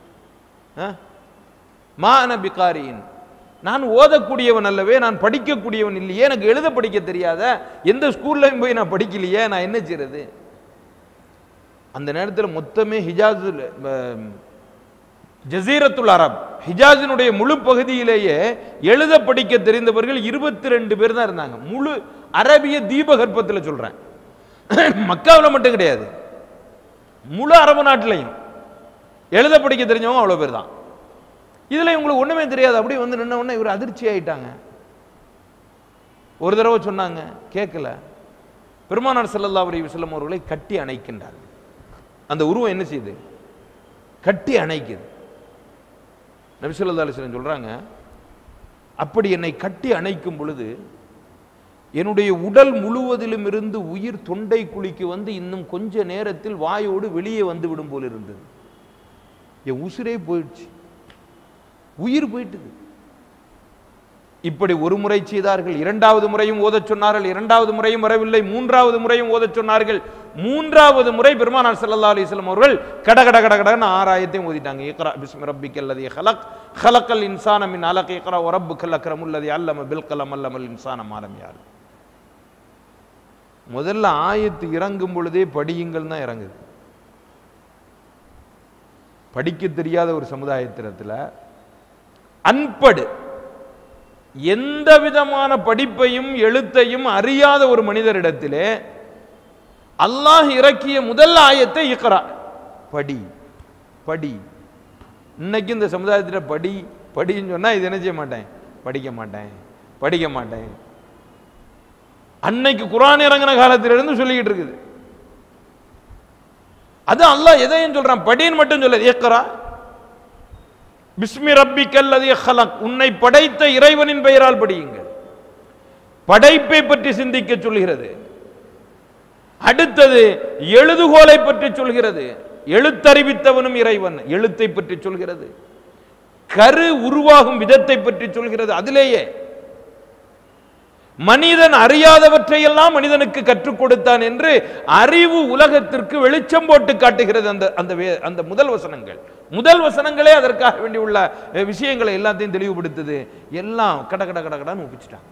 S2: மா அன பிகாரின், நான் ஓதக்கூடியவன் அல்லவே, நான் படிக்கக்கூடியவன் இல்லையே, எனக்கு எழுத படிக்க தெரியாத, எந்த ஸ்கூல்லையும் போய் நான் படிக்கலையே, நான் என்ன செய்யறது? அந்த நேரத்தில் மொத்தமே ஹிஜாஸ், ஜசீரத்துல் அரப், ஹிஜாஸினுடைய முழு பகுதியிலேயே எழுத படிக்க தெரிந்தவர்கள் இருபத்தி ரெண்டு பேர் தான் இருந்தாங்க. முழு அரபிய தீபகற்பத்தில் சொல்றேன், மக்காவில் மட்டும் கிடையாது, முழு அரபு நாட்டிலையும் எழுத படிக்க தெரிஞ்சவங்க அவ்வளோ பேர் தான். இதுல இவங்களுக்கு ஒண்ணுமே தெரியாது. அப்படியே வந்து நின்ன உடனே இவர் அதிர்ச்சி ஆயிட்டாங்க. ஒரு தடவை சொன்னாங்க, கேட்கல. பெருமானார் ஸல்லல்லாஹு அலைஹி வஸல்லம் அவர்களை கட்டி அணைக்கின்றார். அந்த உருவம் என்ன செய்யுது? கட்டி அணைக்குது. நபி ஸல்லல்லாஹு அலைஹி வஸல்லம் சொல்றாங்க, அப்படி என்னை கட்டி அணைக்கும் பொழுது என்னுடைய உடல் முழுவதிலும் இருந்து உயிர் தொண்டை குழிக்கு வந்து இன்னும் கொஞ்ச நேரத்தில் வாயோடு வெளியே வந்து விடும் போல் இருந்தது. என் உசிரே போயிடுச்சு, உயிர் போயிட்டது. இப்படி ஒரு முறை செய்தார்கள், இரண்டாவது முறையும் ஓதச் சொன்னார்கள், இரண்டாவது முறையும் வரவில்லை, மூன்றாவது முறையும் ஓதச் சொன்னார்கள். மூன்றாவது முறை பெருமானார் ஸல்லல்லாஹு அலைஹி வஸல்லம் அவர்கள் கட கட கட கடன்னு ஆறாயத்தையும் ஓதிட்டாங்க. இக்ரா பிஸ்மி ரப்பிக்கல்லதீ ஹலக் ஹலக்கல் இன்சான மின் அலக் இக்ரா வரப்புக்கல் அக்ரமுல்லதீ அல்லம பில் கலம் அல்லமல் இன்சான மா லம் யஅலம். முதல்ல ஆயத்து இறங்கும் பொழுதே படியுங்கள் தான் இறங்குது. படிக்க தெரியாத ஒரு சமுதாயத்தினத்தில், அன்படு, எந்த விதமான படிப்பையும் எழுத்தையும் அறியாத ஒரு மனிதரிடத்திலே அல்லாஹ் இறக்கிய முதல் ஆயத்தை இக்ரா, படி படி. இன்னைக்கு இந்த சமுதாயத்தில் படி படின்னு சொன்னா இது என்ன செய்ய மாட்டேன், படிக்க மாட்டேன் படிக்க மாட்டேன். அன்னைக்கு குர்ஆன் இறங்கின காலத்திலிருந்து சொல்லிக்கிட்டு இருக்குது. அது அல்லாஹ் எதையும் சொல்றான், படின்னு மட்டும் சொல்ல. இக்ரா பிஸ்மி ரப்பிக்கல் லதீ ஹலக், உன்னை படைத்த இறைவனின் பெயரால் படியுங்கள். படைப்பை பற்றி சிந்திக்க சொல்கிறது. அடுத்தது எழுதுகோலை பற்றி சொல்கிறது. எழுத்தறிவித்தவனும் இறைவன், எழுத்தை பற்றி சொல்கிறது. கரு உருவாகும் விதத்தை பற்றி சொல்கிறது. அதிலேயே மனிதன் அறியாதவற்றையெல்லாம் மனிதனுக்கு கற்றுக் கொடுத்தான் என்று அறிவு உலகத்திற்கு வெளிச்சம் போட்டு காட்டுகிறது. அந்த அந்த அந்த முதல் வசனங்கள் முதல் வசனங்களே அதற்காக வேண்டி உள்ள விஷயங்களை எல்லாத்தையும் தெளிவுபடுத்துது. எல்லாம் கட கட கட கடன்னு ஒப்பிச்சிட்டாங்க.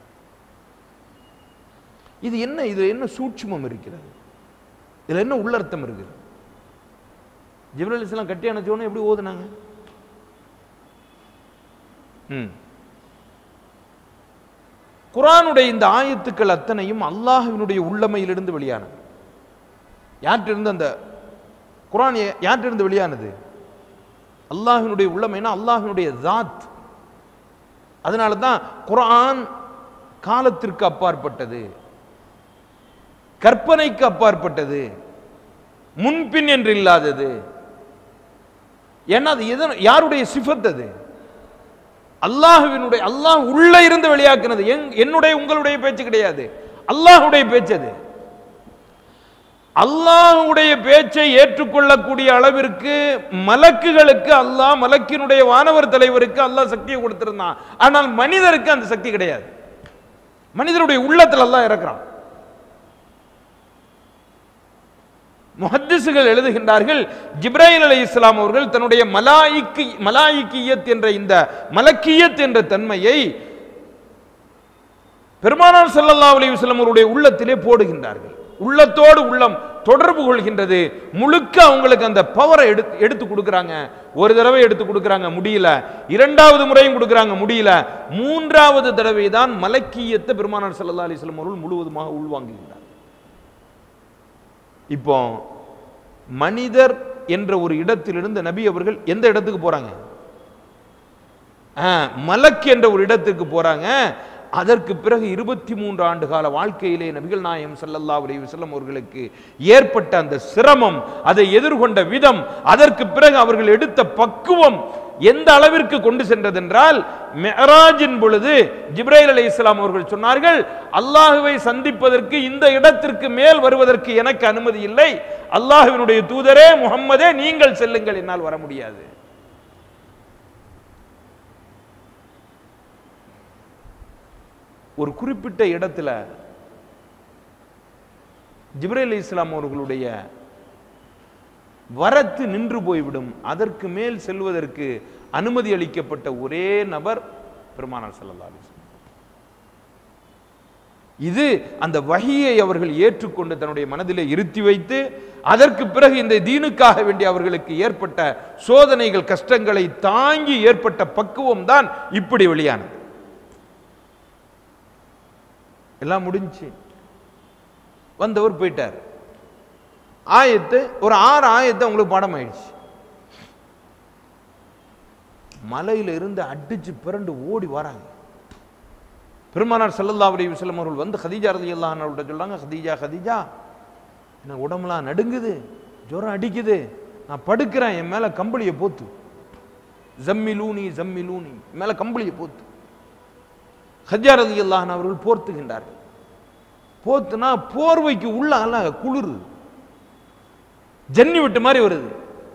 S2: இது என்ன, இது என்ன சூட்சுமம் இருக்கிறது, இதுல என்ன உள்ளர்த்தம் இருக்குது? ஜிப்ரீல் அலைஹிஸ்ஸலாம் கட்டி அணைச்சோன்னு எப்படி ஓதுனாங்க? ம் குர்ஆனுடைய இந்த ஆயத்துக்கள் அத்தனையும் அல்லாஹ்வினுடைய உள்ளமையிலிருந்து வெளியானது. யார்கிட்ட அந்த குர்ஆன் யார்கிட்ட வெளியானது? அல்லாஹ்வினுடைய உள்ளமைனா அல்லாஹ்வினுடைய ஸாத். அதனால தான் குர்ஆன் காலத்திற்கு அப்பாற்பட்டது, கற்பனைக்கு அப்பாற்பட்டது, முன்பின் என்று இல்லாதது. ஏன்னா அது எதன் யாருடைய சிஃபத்? அது அல்லாஹ்வினுடைய, அல்லாஹ் உள்ள இருந்து வெளியாக்குனது. என்னுடைய உங்களுடைய பேச்சு கிடையாது, அல்லாஹ்வுடைய பேச்சு. அது அல்லாஹ்வுடைய பேச்சை ஏற்றுக்கொள்ளக்கூடிய அளவிற்கு மலக்குகளுக்கு அல்லாஹ், மலக்கினுடைய வானவர் தலைவருக்கு அல்லாஹ் சக்தியை கொடுத்திருந்தான். ஆனால் மனிதருக்கு அந்த சக்தி கிடையாது. மனிதனுடைய உள்ளத்தில் அல்லாஹ் இறக்குறான். முஹத்திஸுகள் எழுதுகின்றார்கள், ஜிப்ராயில் அலைஹிஸ்ஸலாம் அவர்கள் தன்னுடைய மலாயிக்கு மலாயிக்கியத் என்ற இந்த மலக்கியத் என்ற தன்மையை பெருமானார் ஸல்லல்லாஹு அலைஹி வஸல்லம் அவருடைய உள்ளத்திலே போடுகின்றார்கள். உள்ளத்தோடு உள்ளம் தொடர்பு கொள்கின்றது. முழுக்க அவங்களுக்கு அந்த பவரை எடுத்து எடுத்து கொடுக்குறாங்க. ஒரு தடவை எடுத்து கொடுக்குறாங்க, முடியல. இரண்டாவது முறையும் கொடுக்குறாங்க, முடியல. மூன்றாவது தடவை தான் மலக்கியத்தை பெருமானார் ஸல்லல்லாஹு அலைஹி வஸல்லம் அவர்கள் முழுவதுமாக உள்வாங்குகின்றார். இப்போ மனிதர் என்ற ஒரு இடத்திலிருந்து நபி அவர்கள் எந்த இடத்துக்கு போறாங்க? மலக் என்ற ஒரு இடத்துக்கு போறாங்க. அதற்கு பிறகு இருபத்தி மூன்று ஆண்டு கால வாழ்க்கையிலே நபிகள் நாயகம் ஸல்லல்லாஹு அலைஹி வஸல்லம் அவர்களுக்கு ஏற்பட்ட அந்த சிரமம், அதை எதிர்கொண்ட விதம், அதற்கு பிறகு அவர்கள் எடுத்த பக்குவம் எந்த அளவிற்கு கொண்டு சென்றதென்றால், மிஅராஜின் பொழுது ஜிப்ராயில் அலைஹிஸ்ஸலாம் அவர்கள் சொன்னார்கள், அல்லாஹ்வை சந்திப்பதற்கு இந்த இடத்திற்கு மேல் வருவதற்கு எனக்கு அனுமதி இல்லை. அல்லாஹ்வினுடைய தூதரே முஹம்மதே நீங்கள் செல்லுங்கள், என்னால் வர முடியாது. ஒரு குறிப்பிட்ட இடத்துல ஜிப்ராயில் அலைஹிஸ்ஸலாம் அவர்களுடைய வரத்து நின்று போய்விடும். அதற்கு மேல் செல்வதற்கு அனுமதி அளிக்கப்பட்ட ஒரே நபர் பெருமானார் ஸல்லல்லாஹு அலைஹி வஸல்லம். இது அந்த வஹியை அவர்கள் ஏற்றுக்கொண்டு தன்னுடைய மனதிலே இருத்தி வைத்து, அதற்கு பிறகு இந்த தீனுக்காக வேண்டிய அவர்களுக்கு ஏற்பட்ட சோதனைகள், கஷ்டங்களை தாங்கி ஏற்பட்ட பக்குவம் தான் இப்படி வெளியானது. எல்லாம் முடிஞ்சு வந்தவர் போயிட்டார். ஆயத்து ஒரு ஆறு ஆயத்தை உங்களுக்கு பாடம் ஆயிடுச்சு. மலையில இருந்து அடிச்சு பிறண்டு ஓடி வராங்க. பெருமானார் ஸல்லல்லாஹு அலைஹி வஸல்லம் அவர்கள் வந்து ஹதீஜா ரலியல்லாஹு அன்ஹா அவர்கிட்ட சொல்றாங்க, ஹதீஜா ஹதீஜா எனக்கு உடம்புலாம் நடுங்குது, ஜுரம் அடிக்குது, நான் படுக்கிறேன், என் மேல கம்பளியை போத்து, ஜம்மிலூனி ஜம்மிலூனி, மேல கம்பளியை போத்து. ஹதீஜா ரலியல்லாஹு அன்ஹா அவர்கள் போர்த்துகின்றார்கள். போத்துனா போர்வைக்கு உள்ள குளிர் ஜன்னி விட்டு மாதிரி வருது.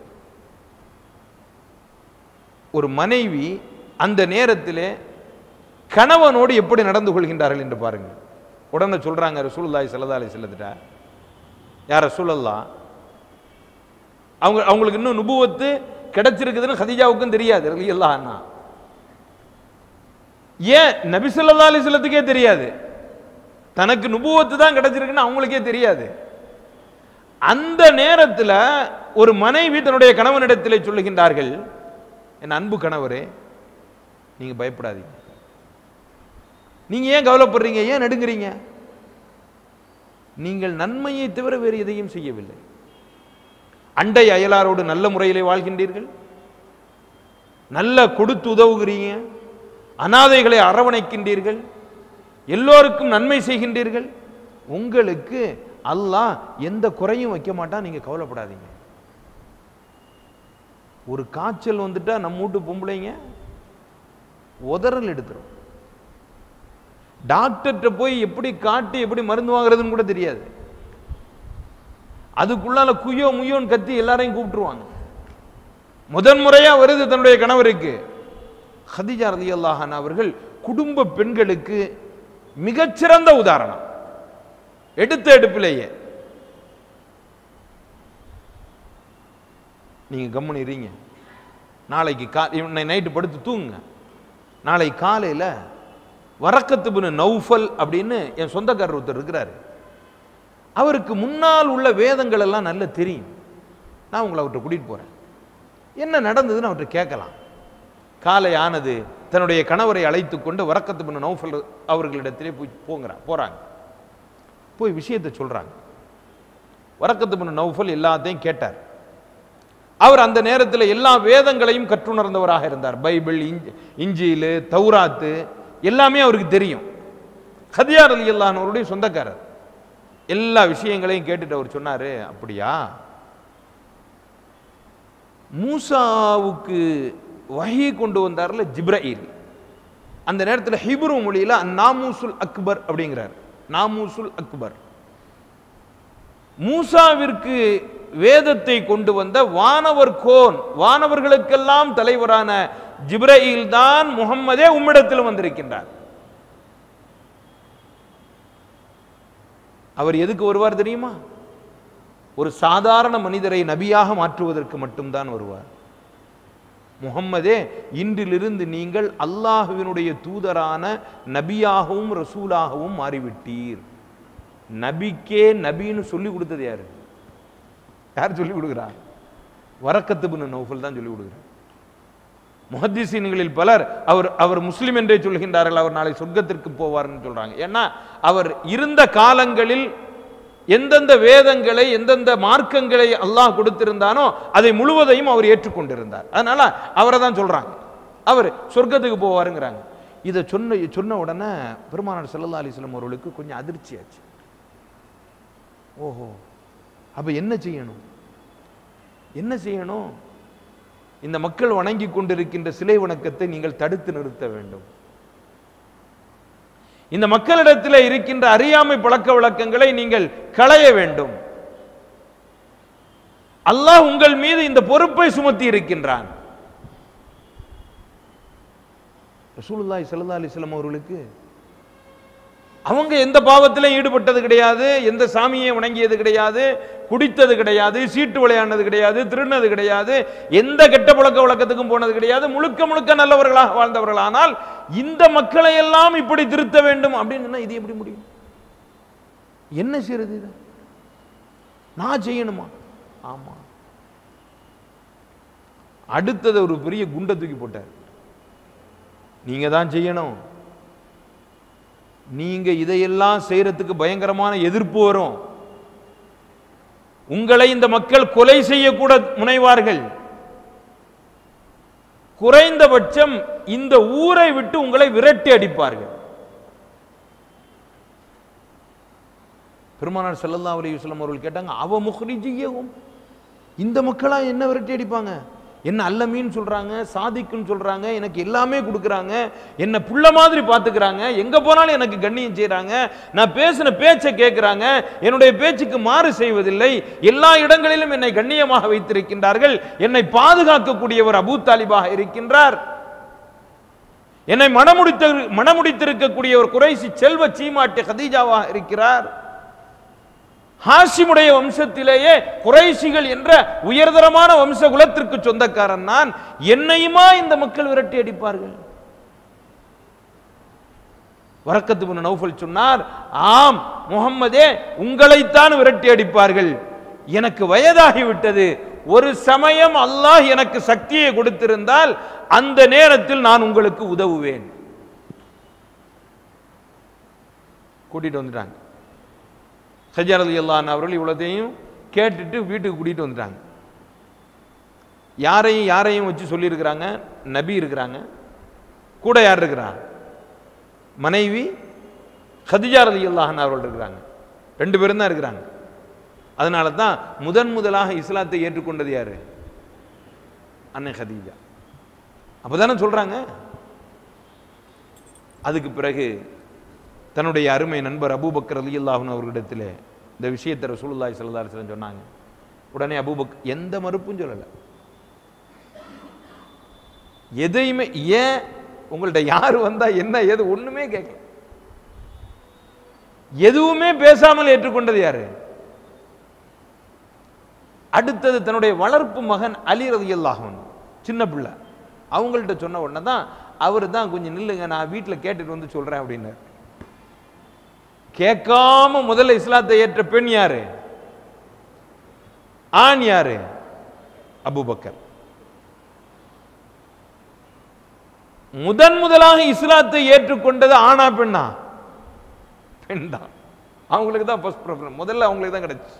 S2: ஒரு மனைவி அந்த நேரத்திலே கணவனோடு எப்படி நடந்து கொள்கின்றார்கள் என்று பாருங்கள். உடனே சொல்றாங்க ரசூலுல்லாஹி ஸல்லல்லாஹு அலைஹி வஸல்லம், யார் ரசூலல்லாஹ், அவங்க அவங்களுக்கு இன்னும் நுபுவத்து கிடைச்சிருக்குதுன்னு ஹதீஜாவுக்கும் தெரியாது ரலியல்லாஹு அன்ஹா. ஏன் நபி ஸல்லல்லாஹு அலைஹி வஸல்லத்துக்கே தெரியாது, தனக்கு நுபுவத்து தான் கிடைச்சிருக்குன்னு அவங்களுக்கே தெரியாது. அந்த நேரத்தில் ஒரு மனைவி தன்னுடைய கணவனிடத்திலே சொல்லுகின்றார்கள், என் அன்பு கணவரே, நீங்க பயப்படாதீங்க, நீங்க ஏன் கவலைப்படுறீங்க, ஏன் நடுங்குறீங்க, நீங்கள் நன்மையை தவிர வேறு எதையும் செய்யவில்லை. அண்டை அயலாரோடு நல்ல முறையிலே வாழ்கின்றீர்கள், நல்ல கொடுத்து உதவுகிறீங்க, அனாதைகளை அரவணைக்கின்றீர்கள், எல்லோருக்கும் நன்மை செய்கின்றீர்கள், உங்களுக்கு அல்லாஹ் எந்த குறையும் வைக்க மாட்டான், நீங்க கவலைப்படாதீங்க. ஒரு காய்ச்சல் வந்துட்டா நம்ம வீட்டு பொம்பளைங்க உதறல் எடுத்துரும். டாக்டர்கிட்ட போய் எப்படி காட்டி எப்படி மருந்து வாங்குறதுன்னு கூட தெரியாது. அதுக்குள்ளால குயோ முயோன்னு கத்தி எல்லாரையும் கூப்பிட்டுருவாங்க. முதன் முறையா வருது தன்னுடைய கணவருக்கு. கதீஜா ரலியல்லாஹு அன்ஹா அவர்கள் குடும்ப பெண்களுக்கு மிகச்சிறந்த உதாரணம். எடுத்த எடுப்பிலேயே நீங்க கம்முன்னு இருங்க, நாளைக்கு கா நைட்டு படுத்து தூங்குங்க, நாளை காலையில் வரக்கத்து பின் நௌஃபல் அப்படின்னு என் சொந்தக்காரர் ஒருத்தர் இருக்கிறாரு, அவருக்கு முன்னால் உள்ள வேதங்கள் எல்லாம் நல்லா தெரியும், நான் உங்களை அவர்கிட்ட கூட்டிட்டு போறேன், என்ன நடந்ததுன்னு அவர்கிட்ட கேட்கலாம். காலை ஆனது, தன்னுடைய கணவரை அழைத்து கொண்டு வரக்கத்து பின் நௌஃபல் அவர்களிடத்திலே போய் போங்கிறா போறாங்க. போய் விஷயத்தை சொல்றாங்க. வரக்கத்து பின் நௌஃபல் எல்லாத்தையும் கேட்டார். அவர் அந்த நேரத்தில் எல்லா வேதங்களையும் கற்றுணர்ந்தவராக இருந்தார். பைபிள், இஞ்சில், தௌராத்து எல்லாமே அவருக்கு தெரியும். கதீஜா ரலியல்லாஹு அன்ஹாவுடைய சொந்தக்காரர். எல்லா விஷயங்களையும் கேட்டுட்டு அவர் சொன்னாரு, அப்படியா, மூசாவுக்கு வஹி கொண்டு வந்தார்ல ஜிப்ரீல், அந்த நேரத்தில் ஹிப்ரு மொழியில நாமூசுல் அக்பர் அப்படிங்கிறார். நாமூசுல் அக்பர் மூசாவிற்கு வேதத்தை கொண்டு வந்த வானவர் கோன், வானவர்களுக்கெல்லாம் தலைவரான ஜிப்ரீல் தான் முஹம்மதே உம்மிடத்தில் வந்திருக்கின்றார். அவர் எதுக்கு வருவார் தெரியுமா? ஒரு சாதாரண மனிதரை நபியாக மாற்றுவதற்கு மட்டும்தான் வருவார். முஹம்மதே, இன்றிலிருந்து நீங்கள் அல்லாஹுவினுடைய தூதரான நபியாகவும் ரசூலாகவும் மாறிவிட்டீர். நபிக்கே நபின்னு சொல்லி கொடுத்தது யாரு? யார் சொல்லிக் கொடுக்கிறார்? வரக்கத்து பின் நௌஃபல் தான் சொல்லிக் கொடுக்கிறார். முஹத்திஸீன்களில் பலர் அவர் அவர் முஸ்லிம் என்றே சொல்கின்றார்கள், அவர் நாளை சொர்க்கத்திற்கு போவார்னு சொல்றாங்க. ஏன்னா அவர் இருந்த காலங்களில் எந்தெந்த வேதங்களை எந்தெந்த மார்க்கங்களை அல்லாஹ் கொடுத்திருந்தானோ அதை முழுவதையும் அவர் ஏற்றுக்கொண்டிருந்தார். அதனால அவரை தான் சொல்றாங்க, அவர் சொர்க்கத்துக்கு போவாருங்கிறாங்க. இதை சொன்ன சொன்ன உடனே பெருமானார் ஸல்லல்லாஹு அலைஹி வஸல்லம் அவர்களுக்கு கொஞ்சம் அதிர்ச்சி ஆச்சு. ஓஹோ, அப்ப என்ன செய்யணும் என்ன செய்யணும் இந்த மக்கள் வணங்கி கொண்டிருக்கின்ற சிலை வணக்கத்தை நீங்கள் தடுத்து நிறுத்த வேண்டும். இந்த மக்களிடத்தில் இருக்கின்ற அறியாமை பழக்க வழக்கங்களை நீங்கள் களைய வேண்டும். அல்லாஹ் உங்கள் மீது இந்த பொறுப்பை சுமத்தி இருக்கின்றான். ரசூலுல்லாஹி ஸல்லல்லாஹு அலைஹி வஸல்லம் அவர்களுக்கு அவங்க எந்த பாவத்திலும் ஈடுபட்டது கிடையாது, எந்த சாமியை வணங்கியது கிடையாது, குடித்தது கிடையாது, சீட்டு விளையாடினது கிடையாது, திருடினது கிடையாது, எந்த கெட்ட பழக்க வழக்கத்துக்கும் போனது கிடையாது, முழுக்க முழுக்க நல்லவர்களாக வாழ்ந்தவர்கள். ஆனால் இந்த மக்களை எல்லாம் இப்படி திருத்த வேண்டும் அப்படின்னு இது எப்படி முடியும்? என்ன செய்யறது? இது நான் செய்யணுமா? ஆமா. அடுத்தது ஒரு பெரிய குண்டை தூக்கி போட்டார். நீங்க தான் செய்யணும். நீங்க இதையெல்லாம் செய்யறதுக்கு பயங்கரமான எதிர்ப்பு வரும். உங்களை இந்த மக்கள் கொலை செய்யக்கூட முனைவார்கள். குறைந்தபட்சம் இந்த ஊரை விட்டு உங்களை விரட்டி அடிப்பார்கள். பெருமானார் ஸல்லல்லாஹு அலைஹி வஸல்லம் அவர்கள் கேட்டாங்க, அவ முஹ்ரிஜியஹும், இந்த மக்களா என்ன விரட்டி அடிப்பாங்க? என்ன அல்லமீன்னு சொல்றாங்க, சாதிக்குன்னு சொல்றாங்க, எனக்கு எல்லாமே கொடுக்குறாங்க, என்ன புள்ள மாதிரி பார்த்துக்கிறாங்க, எங்க போனாலும் எனக்கு கண்ணியம் செய்யறாங்க, நான் பேசின பேச்சை கேட்கிறாங்க, என்னுடைய பேச்சுக்கு மாறு செய்வதில்லை, எல்லா இடங்களிலும் என்னை கண்ணியமாக வைத்திருக்கின்றார்கள், என்னை பாதுகாக்கக்கூடியவர் அபூ தாலிபாக இருக்கின்றார், என்னை மணமுடித்த மணமுடித்திருக்கக்கூடிய ஒரு குறைசி செல்வ சீமாட்டி கதீஜாவாக இருக்கிறார். ஹாஷிமுடைய வம்சத்திலேயே குறைஷிகள் என்ற உயர்தரமான வம்ச குலத்திற்கு சொந்தக்காரன் நான், என்னையுமா இந்த மக்கள் விரட்டி அடிப்பார்கள்? வரக்கத்து பின் நௌஃபல் சொன்னார், ஆம் முஹம்மதே, உங்களைத்தான் விரட்டி அடிப்பார்கள். எனக்கு வயதாகிவிட்டது. ஒரு சமயம் அல்லாஹ் எனக்கு சக்தியை கொடுத்திருந்தால் அந்த நேரத்தில் நான் உங்களுக்கு உதவுவேன். கூட்டிட்டு வந்துட்டாங்க. கதீஜா ரலியல்லாஹு அன்ஹா அவர்கள் இவ்வளத்தையும் கேட்டுட்டு வீட்டுக்கு கூட்டிட்டு வந்துட்டாங்க. யாரையும் யாரையும் வச்சு சொல்லியிருக்கிறாங்க? நபி இருக்கிறாங்க, கூட யார் இருக்கிறாங்க? மனைவி கதீஜா ரலியல்லாஹு அன்ஹா அவர்கள் இருக்கிறாங்க. ரெண்டு பேரும் தான் இருக்கிறாங்க. அதனால தான் முதன் முதலாக இஸ்லாத்தை ஏற்றுக்கொண்டது யாரு? அன்னை ஹதீஜா. அப்பதானே சொல்றாங்க. அதுக்கு பிறகு தன்னுடைய அருமை நண்பர் அபூபக்கர் ரலியல்லாஹு அன்ஹு அவர்களிடத்தில் இந்த விஷயத்தை ரசூலுல்லாஹி ஸல்லல்லாஹு அலைஹி வஸல்லம் சொன்னாங்க. உடனே அபூபக்கர் எந்த மறுப்பும் சொல்லல. எதையுமே ஏன் உங்கள்ட்ட யார் வந்தா என்ன ஏது ஒண்ணுமே கேட்கல. எதுவுமே பேசாமல் ஏற்றுக்கொண்டது யாரு? அடுத்தது தன்னுடைய வளர்ப்பு மகன் அலி ரலியல்லாஹு அன்ஹு, சின்ன பிள்ளை. அவங்கள்ட்ட சொன்ன உடனே தான் அவரு தான் கொஞ்சம் நில்லுங்க, நான் வீட்டில் கேட்டுட்டு வந்து சொல்றேன் அப்படின்னு. கேட்காம முதல்ல இஸ்லாத்தை ஏற்ற பெண் யாரு? ஆண் யாரு? அபூபக்கர். முதன் முதலாக இஸ்லாத்தை ஏற்றுக்கொண்டது ஆணா பெண்ணா? பெண் தான். அவங்களுக்கு தான் ஃபர்ஸ்ட் ப்ரிஃபரன்ஸ், முதல்ல அவங்களுக்கு தான் கிடைச்சு.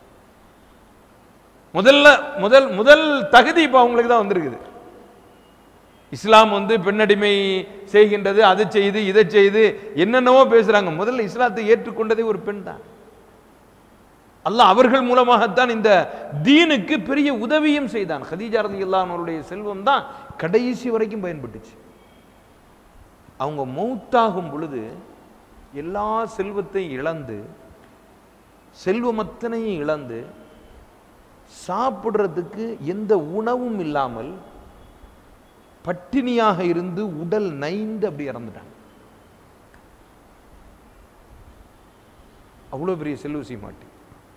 S2: முதல்ல முதல் முதல் தகுதி இப்ப அவங்களுக்கு தான் வந்திருக்குது. இஸ்லாம் வந்து பெண்ணடிமை செய்கின்றது, அது செய்து இதை செய்து என்னென்னவோ பேசுறாங்க. முதல்ல இஸ்லாத்தை ஏற்றுக்கொண்டதே ஒரு பெண் தான். அல்லாஹ் அவர்கள் மூலமாகத்தான் இந்த தீனுக்கு பெரிய உதவியும் செய்தான். கதீஜா ரலியல்லாஹு அன்ஹுடைய செல்வம் தான் கடைசி வரைக்கும் பயன்பட்டுச்சு. அவங்க மௌத்தாகும் பொழுது எல்லா செல்வத்தையும் இழந்து, செல்வமத்தனையும் இழந்து, சாப்பிடுறதுக்கு எந்த உணவும் இல்லாமல் பட்டினியாக இருந்து உடல் நைந்து அப்படி இறந்துட்டாங்க. அவ்வளவு பெரிய செல்வ சீமாட்டி.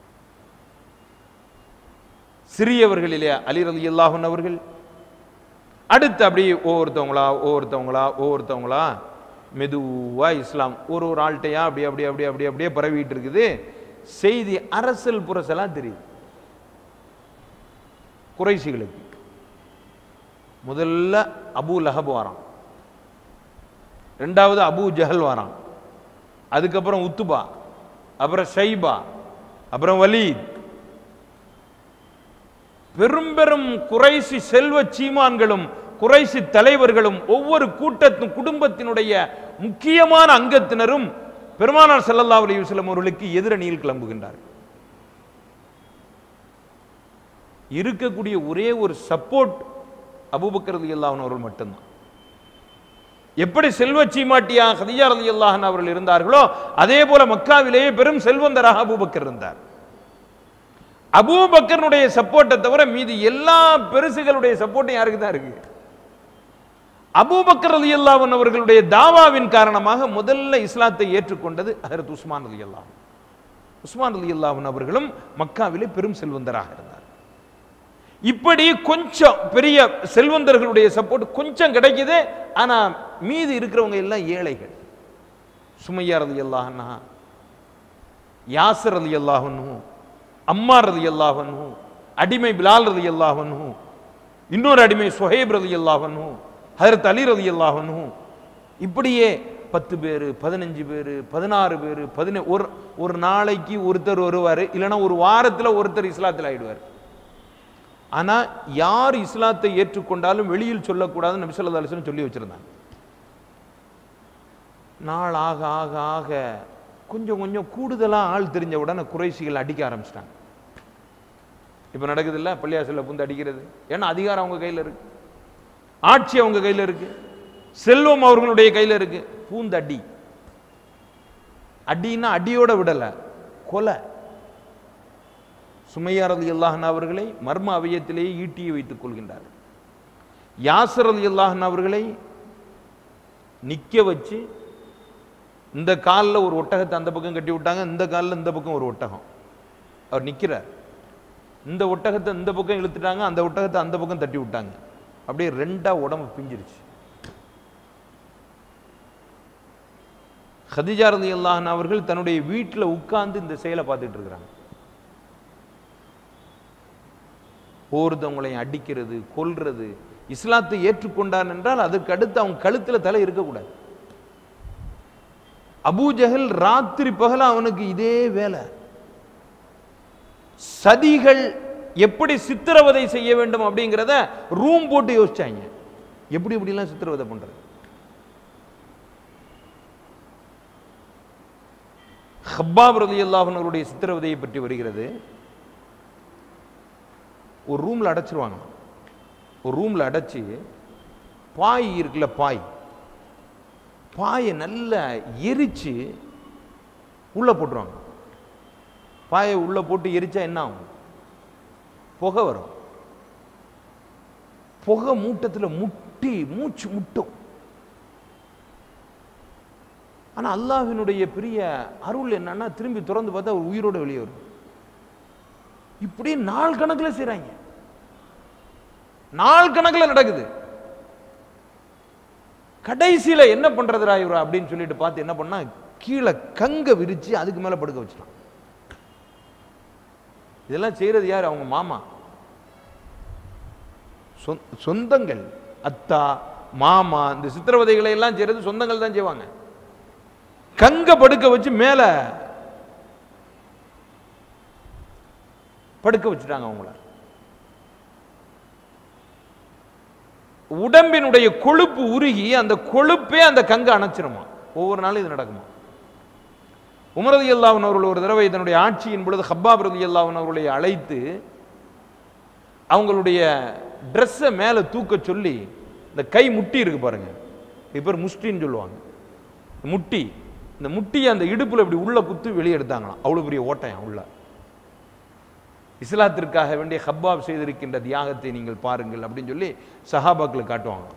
S2: சிறியவர்களிலே அலி ரலியல்லாஹு அன்ஹு அவர்கள் அடுத்து அப்படி ஒவ்வொருத்தவங்களா ஒவ்வொருத்தவங்களா ஒவ்வொருத்தவங்களா மெதுவா இஸ்லாம் ஒரு ஒரு ஆள்கிட்டையா அப்படி அப்படி அப்படி அப்படி அப்படியே பரவிட்டு இருக்குது. செய்தி அரசல் புரசலா தெரியுது குறைஷிகளுக்கு. முதல்ல அபூ லஹப் வாரான், ரெண்டாவது அபூ ஜஹல் வாரான், அதுக்கப்புறம் உத்துபா, அப்புறம் ஷைபா, அப்புறம் வலீத். பெரும் பெரும் குறைசி செல்வ சீமான்களும் குறைசி தலைவர்களும் ஒவ்வொரு கூட்டத்தின் குடும்பத்தினுடைய முக்கியமான அங்கத்தினரும் பெருமானார் ஸல்லல்லாஹு அலைஹி வஸல்லம் அவர்களுக்கு எதிரணியில் கிளம்புகின்றார்கள். இருக்கக்கூடிய ஒரே ஒரு சப்போர்ட் அபூபக்கர் ரலியல்லாஹு அன்ஹு அவர்கள் மட்டும்தான். எப்படி செல்வ சீமாட்டியா கதீஜா ரலியல்லாஹு அன்ஹா அவர்கள் இருந்தார்களோ அதே போல மக்காவிலேயே பெரும் செல்வந்தராக அபூபக்கர் இருந்தார். அபூபக்கருடைய சப்போர்ட்டை தவிர மீதி எல்லா பெருசுகளுடைய சப்போர்ட்டும் யாருக்கு தான் இருக்கு? அபூபக்கர் ரலியல்லாஹு அன்ஹு அவர்களுடைய தாவாவின் காரணமாக முதல்ல இஸ்லாத்தை ஏற்றுக்கொண்டது ஹஜ்ரத் உஸ்மான் ரலியல்லாஹு அன்ஹு. உஸ்மான் ரலியல்லாஹு அன்ஹு அவர்களும் மக்காவிலே பெரும் செல்வந்தராக இருந்தார். இப்படி கொஞ்சம் பெரிய செல்வந்தர்களுடைய சப்போர்ட் கொஞ்சம் கிடைக்குது. ஆனா மீதி இருக்கிறவங்க எல்லாம் ஏழைகள். சுமையா ரலியல்லாஹு அன்ஹா, யாசிர் ரலியல்லாஹு அன்ஹு, அம்மார் ரலியல்லாஹு அன்ஹு, அடிமை பிலால் ரலியல்லாஹு அன்ஹு, இன்னொரு அடிமை சுஹைப் ரலியல்லாஹு அன்ஹு, ஹஜ்ரத் அலி ரலியல்லாஹு அன்ஹு, இப்படியே பத்து பேரு பதினஞ்சு பேரு பதினாறு பேரு பதினே ஒரு ஒரு நாளைக்கு ஒருத்தர் வருவாரு, இல்லைன்னா ஒரு வாரத்தில் ஒருத்தர் இஸ்லாத்தில் ஆயிடுவார். ஆனா யார் இஸ்லாத்தை ஏற்றுக்கொண்டாலும் வெளியில் சொல்லக்கூடாதுன்னு நபி ஸல்லல்லாஹு அலைஹி வஸல்லம் சொல்லி வச்சிருந்தாங்க. நாள் ஆக ஆக ஆக கொஞ்சம் கொஞ்சம் கூடுதலா ஆள் தெரிஞ்ச உடனே குறைஷிகள் அடிக்க ஆரம்பிச்சிட்டாங்க. இப்ப நடக்குது இல்ல, பள்ளியாசல்ல புந்து அடிக்கிறது. ஏன்னா அதிகாரம் அவங்க கையில இருக்கு, ஆட்சி அவங்க கையில இருக்கு, செல்வம் அவர்களுடைய கையில இருக்கு. பூந்து அடி. அடின்னா அடியோட விடல, கொலை. சுமையா ரலியல்லாஹு அன்ஹா அவர்களை மர்ம அவயத்திலேயே ஈட்டியை வைத்துக் கொள்கின்றார். யாசிர் ரலியல்லாஹு அன்ஹு அவர்களை நிக்க வச்சு இந்த காலில் ஒரு ஒட்டகத்தை அந்த பக்கம் கட்டி விட்டாங்க, இந்த காலில் இந்த பக்கம் ஒரு ஒட்டகம். அவர் நிற்கிறார். இந்த ஒட்டகத்தை இந்த பக்கம் இழுத்துட்டாங்க, அந்த ஒட்டகத்தை அந்த பக்கம் தட்டி விட்டாங்க. அப்படியே ரெண்டா உடம்பு பிஞ்சிருச்சு. கதீஜா ரலியல்லாஹு அன்ஹா அவர்கள் தன்னுடைய வீட்டில் உட்கார்ந்து இந்த செயலை பார்த்துட்டு இருக்கிறாங்க. ஒருத்தவங்களையும் அடிக்கிறது, கொல்றது. இஸ்லாத்தை ஏற்றுக்கொண்டான் என்றால் அதற்கு அடுத்து அவங்க கழுத்தில் தலை இருக்கக்கூடாது. அபூ ஜஹல் ராத்திரி பகல அவனுக்கு இதே வேலை. சதிகள் எப்படி சித்திரவதை செய்ய வேண்டும் அப்படிங்கிறத ரூம் போட்டு யோசிச்சாங்க. எப்படி எப்படிலாம் சித்திரவதை பண்றது. ஹப்பாப் ரலியல்லாஹு அன்ஹு அவருடைய சித்திரவதையை பற்றி வருகிறது. ஒரு ரூம்ல அடைச்சிருவாங்க. ஒரு ரூம்ல அடைச்சி பாய் இருக்குல்ல, பாய் பாயை நல்லா எரிச்சு உள்ள போட்டுருவாங்க. பாயை உள்ள போட்டு எரிச்சா என்ன ஆகும்? புகை வரும். புகை மூட்டத்தில் முட்டி மூச்சு முட்டும். ஆனா அல்லாஹ்வினுடைய பெரிய அருள் என்னன்னா, திரும்பி திறந்து பார்த்தா ஒரு உயிரோட வெளியே வரும். இப்படி நாள் கணக்கில் செய்றாங்க, நாள் கணக்கில் நடக்குது. கடைசியில என்ன பண்றதுடா இவரா அப்படின்னு சொல்லிட்டு பார்த்து என்ன பண்ணா, கீழே கங்க விரிச்சு அதுக்கு மேல படுக்க வச்சிட்டான். இதெல்லாம் செய்யறது யார்? அவங்க மாமா, சொந்தங்கள், அத்தா மாமா. இந்த சித்திரவதைகளை எல்லாம் செய்யறது சொந்தங்கள் தான் செய்வாங்க. கங்க படுக்க வச்சு மேல படுக்க வச்சுட்டாங்க அவங்கள. உடம்பினுடைய கொழுப்பு உருகி அந்த கொழுப்பே அந்த கங்க அணைச்சிருமா. ஒவ்வொரு நாளும் இது நடக்குமா. உமர் ரலியல்லாஹு அன்ஹு அவர்கள் ஒரு தடவை தன்னுடைய ஆட்சியின் பொழுது ஹப்பாப் ரலியல்லாஹு அன்ஹு அவர்களை அழைத்து அவங்களுடைய ட்ரெஸ்ஸை மேலே தூக்க சொல்லி, இந்த கை முட்டி இருக்கு பாருங்க, இது பேர் முஷ்டின்னு சொல்லுவாங்க, முட்டி, இந்த முட்டியை அந்த இடுப்புல இப்படி உள்ள குத்து வெளியே எடுத்தாங்களாம். அவ்வளவு பெரிய ஓட்டம் உள்ள. இஸ்லாத்திற்காக வேண்டிய ஹப்பாப் செய்திருக்கின்ற தியாகத்தை நீங்கள் பாருங்கள் அப்படின்னு சொல்லி சஹாபாக்கள் காட்டுவாங்க.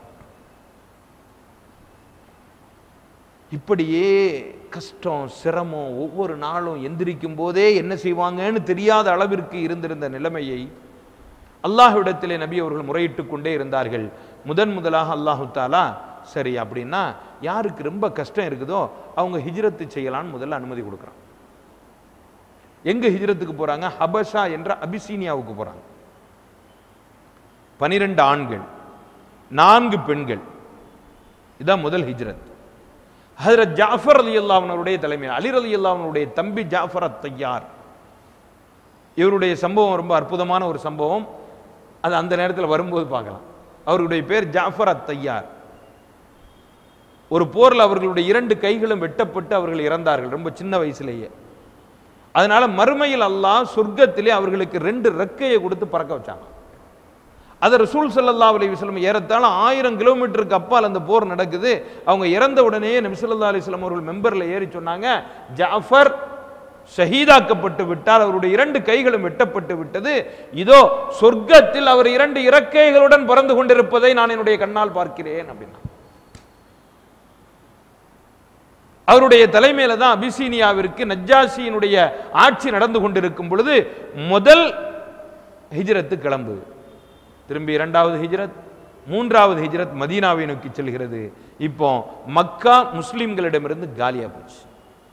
S2: இப்படியே கஷ்டம் சிரமம் ஒவ்வொரு நாளும் எந்திரிக்கும் போதே என்ன செய்வாங்கன்னு தெரியாத அளவிற்கு இருந்திருந்த நிலைமையை அல்லாஹ்விடத்திலே நபி அவர்கள் முறையிட்டு கொண்டே இருந்தார்கள். முதன் முதலாக அல்லாஹு தாலா சரி அப்படின்னா யாருக்கு ரொம்ப கஷ்டம் இருக்குதோ அவங்க ஹிஜ்ரத்து செய்யலான்னு முதல்ல அனுமதி கொடுக்குறான். எங்க ஹிஜ்ரத்துக்கு போறாங்க? ஹபஷா என்ற அபிசீனியாவுக்கு போறாங்க. பனிரெண்டு ஆண்கள், நான்கு பெண்கள். இதான் முதல் ஹிஜ்ரத். ஹஜ்ரத் ஜாஃபர் ரலியல்லாஹு அன்ஹுடைய தலைமையில், அலி ரலியல்லாஹு அன்ஹுடைய தம்பி ஜாஃபர் அத்-தையார், இவருடைய சம்பவம் ரொம்ப அற்புதமான ஒரு சம்பவம். அது அந்த நேரத்தில் வரும்போது பார்க்கலாம். அவருடைய பேர் ஜாஃபர் அத்-தையார். ஒரு போரில் அவர்களுடைய இரண்டு கைகளும் வெட்டப்பட்டு அவர்கள் இறந்தார்கள் ரொம்ப சின்ன வயசுலேயே. அதனால மறுமையில் அல்லாஹ் சொர்க்கத்திலே அவர்களுக்கு ரெண்டு ரெக்கையை கொடுத்து பறக்க வச்சாங்க. அது ரசூல் ஸல்லல்லாஹு அலைஹி வஸல்லம் ஏறத்தாழ ஆயிரம் கிலோமீட்டருக்கு அப்பால் அந்த போர் நடக்குது. அவங்க இறந்த உடனே நபி ஸல்லல்லாஹு அலைஹி வஸல்லம் அவர்கள் மெம்பர்ல ஏறி சொன்னாங்க, ஜாஃபர் ஷஹீதாக்கப்பட்டு விட்டால், அவருடைய இரண்டு கைகளும் வெட்டப்பட்டு விட்டது, இதோ சொர்க்கத்தில் அவர் இரண்டு இறக்கைகளுடன் பறந்து கொண்டிருப்பதை நான் என்னுடைய கண்ணால் பார்க்கிறேன் அப்படின்னா. அவருடைய தலைமையில தான் அபிசீனியாவிற்கு நஜ்ஜாஷியினுடைய ஆட்சி நடந்து கொண்டிருக்கும் பொழுது முதல் ஹிஜ்ரத்து கிளம்பு. திரும்பி இரண்டாவது ஹிஜ்ரத், மூன்றாவது ஹிஜ்ரத் மதீனாவை நோக்கி செல்கிறது. இப்போ மக்கா முஸ்லிம்களிடமிருந்து காலியா போச்சு.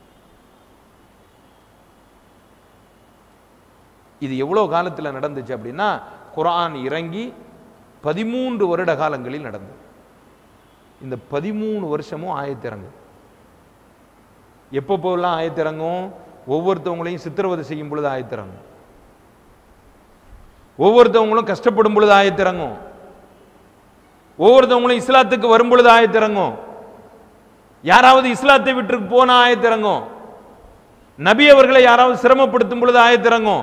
S2: இது எவ்வளவு காலத்தில் நடந்துச்சு அப்படின்னா, குர்ஆன் இறங்கி பதிமூன்று வருட காலங்களில் நடந்தது. இந்த பதிமூணு வருஷமும் ஆயத்திறங்கும். எப்போ போகலாம் ஆயத்திறங்கும்? ஒவ்வொருத்தவங்களையும் சித்திரவதை செய்யும் பொழுது ஆயத்திறங்கும், ஒவ்வொருத்தவங்களும் கஷ்டப்படும் பொழுது ஆயத்திறங்கும், ஒவ்வொருத்தவங்களும் இஸ்லாத்துக்கு வரும் பொழுது ஆயத்திறங்கும், யாராவது இஸ்லாத்தை விட்டு போன ஆயத்திறங்கும், நபி அவர்களை யாராவது சிரமப்படுத்தும் பொழுது ஆயத்திறங்கும்.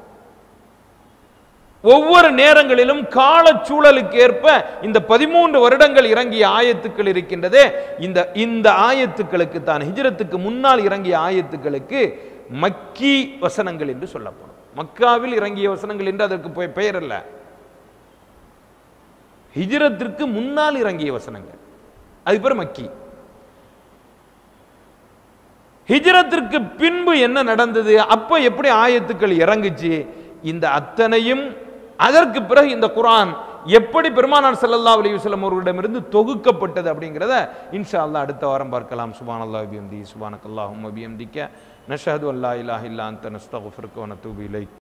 S2: ஒவ்வொரு நேரங்களிலும் கால சூழலுக்கு ஏற்ப இந்த பதிமூன்று வருடங்கள் இறங்கிய ஆயத்துக்கள் இருக்கின்றதே, இந்த இந்த ஆயத்துக்களுக்கு தான் ஹிஜ்ரத்துக்கு முன்னால் இறங்கிய ஆயத்துக்களுக்கு மக்கி வசனங்கள் என்று சொல்லப்படும். மக்காவில் இறங்கிய வசனங்கள் என்று அதற்கு பெயர் அல்ல, ஹிஜ்ரத்திற்கு முன்னால் இறங்கிய வசனங்கள், அது பேர் மக்கி. ஹிஜ்ரத்திற்கு பின்பு என்ன நடந்தது, அப்ப எப்படி ஆயத்துக்கள் இறங்குச்சு, இந்த அத்தனையும் அதற்கு பிறகு இந்த குர்ஆன் எப்படி பெருமானார் ஸல்லல்லாஹு அலைஹி வஸல்லம் அவர்களிடமிருந்து தொகுக்கப்பட்டது அப்படிங்கிறத இன்ஷா அல்லாஹ் அடுத்த வாரம் பார்க்கலாம். சுப்ஹானல்லாஹி வபிஹம்திஹி சுப்ஹானக்கல்லாஹும்ம வபிஹம்திக நஷ்ஹது அல்லா இலாஹா இல்லா அன்த நஸ்தக்ஃபிருக வ நத்தூபு இலைக்.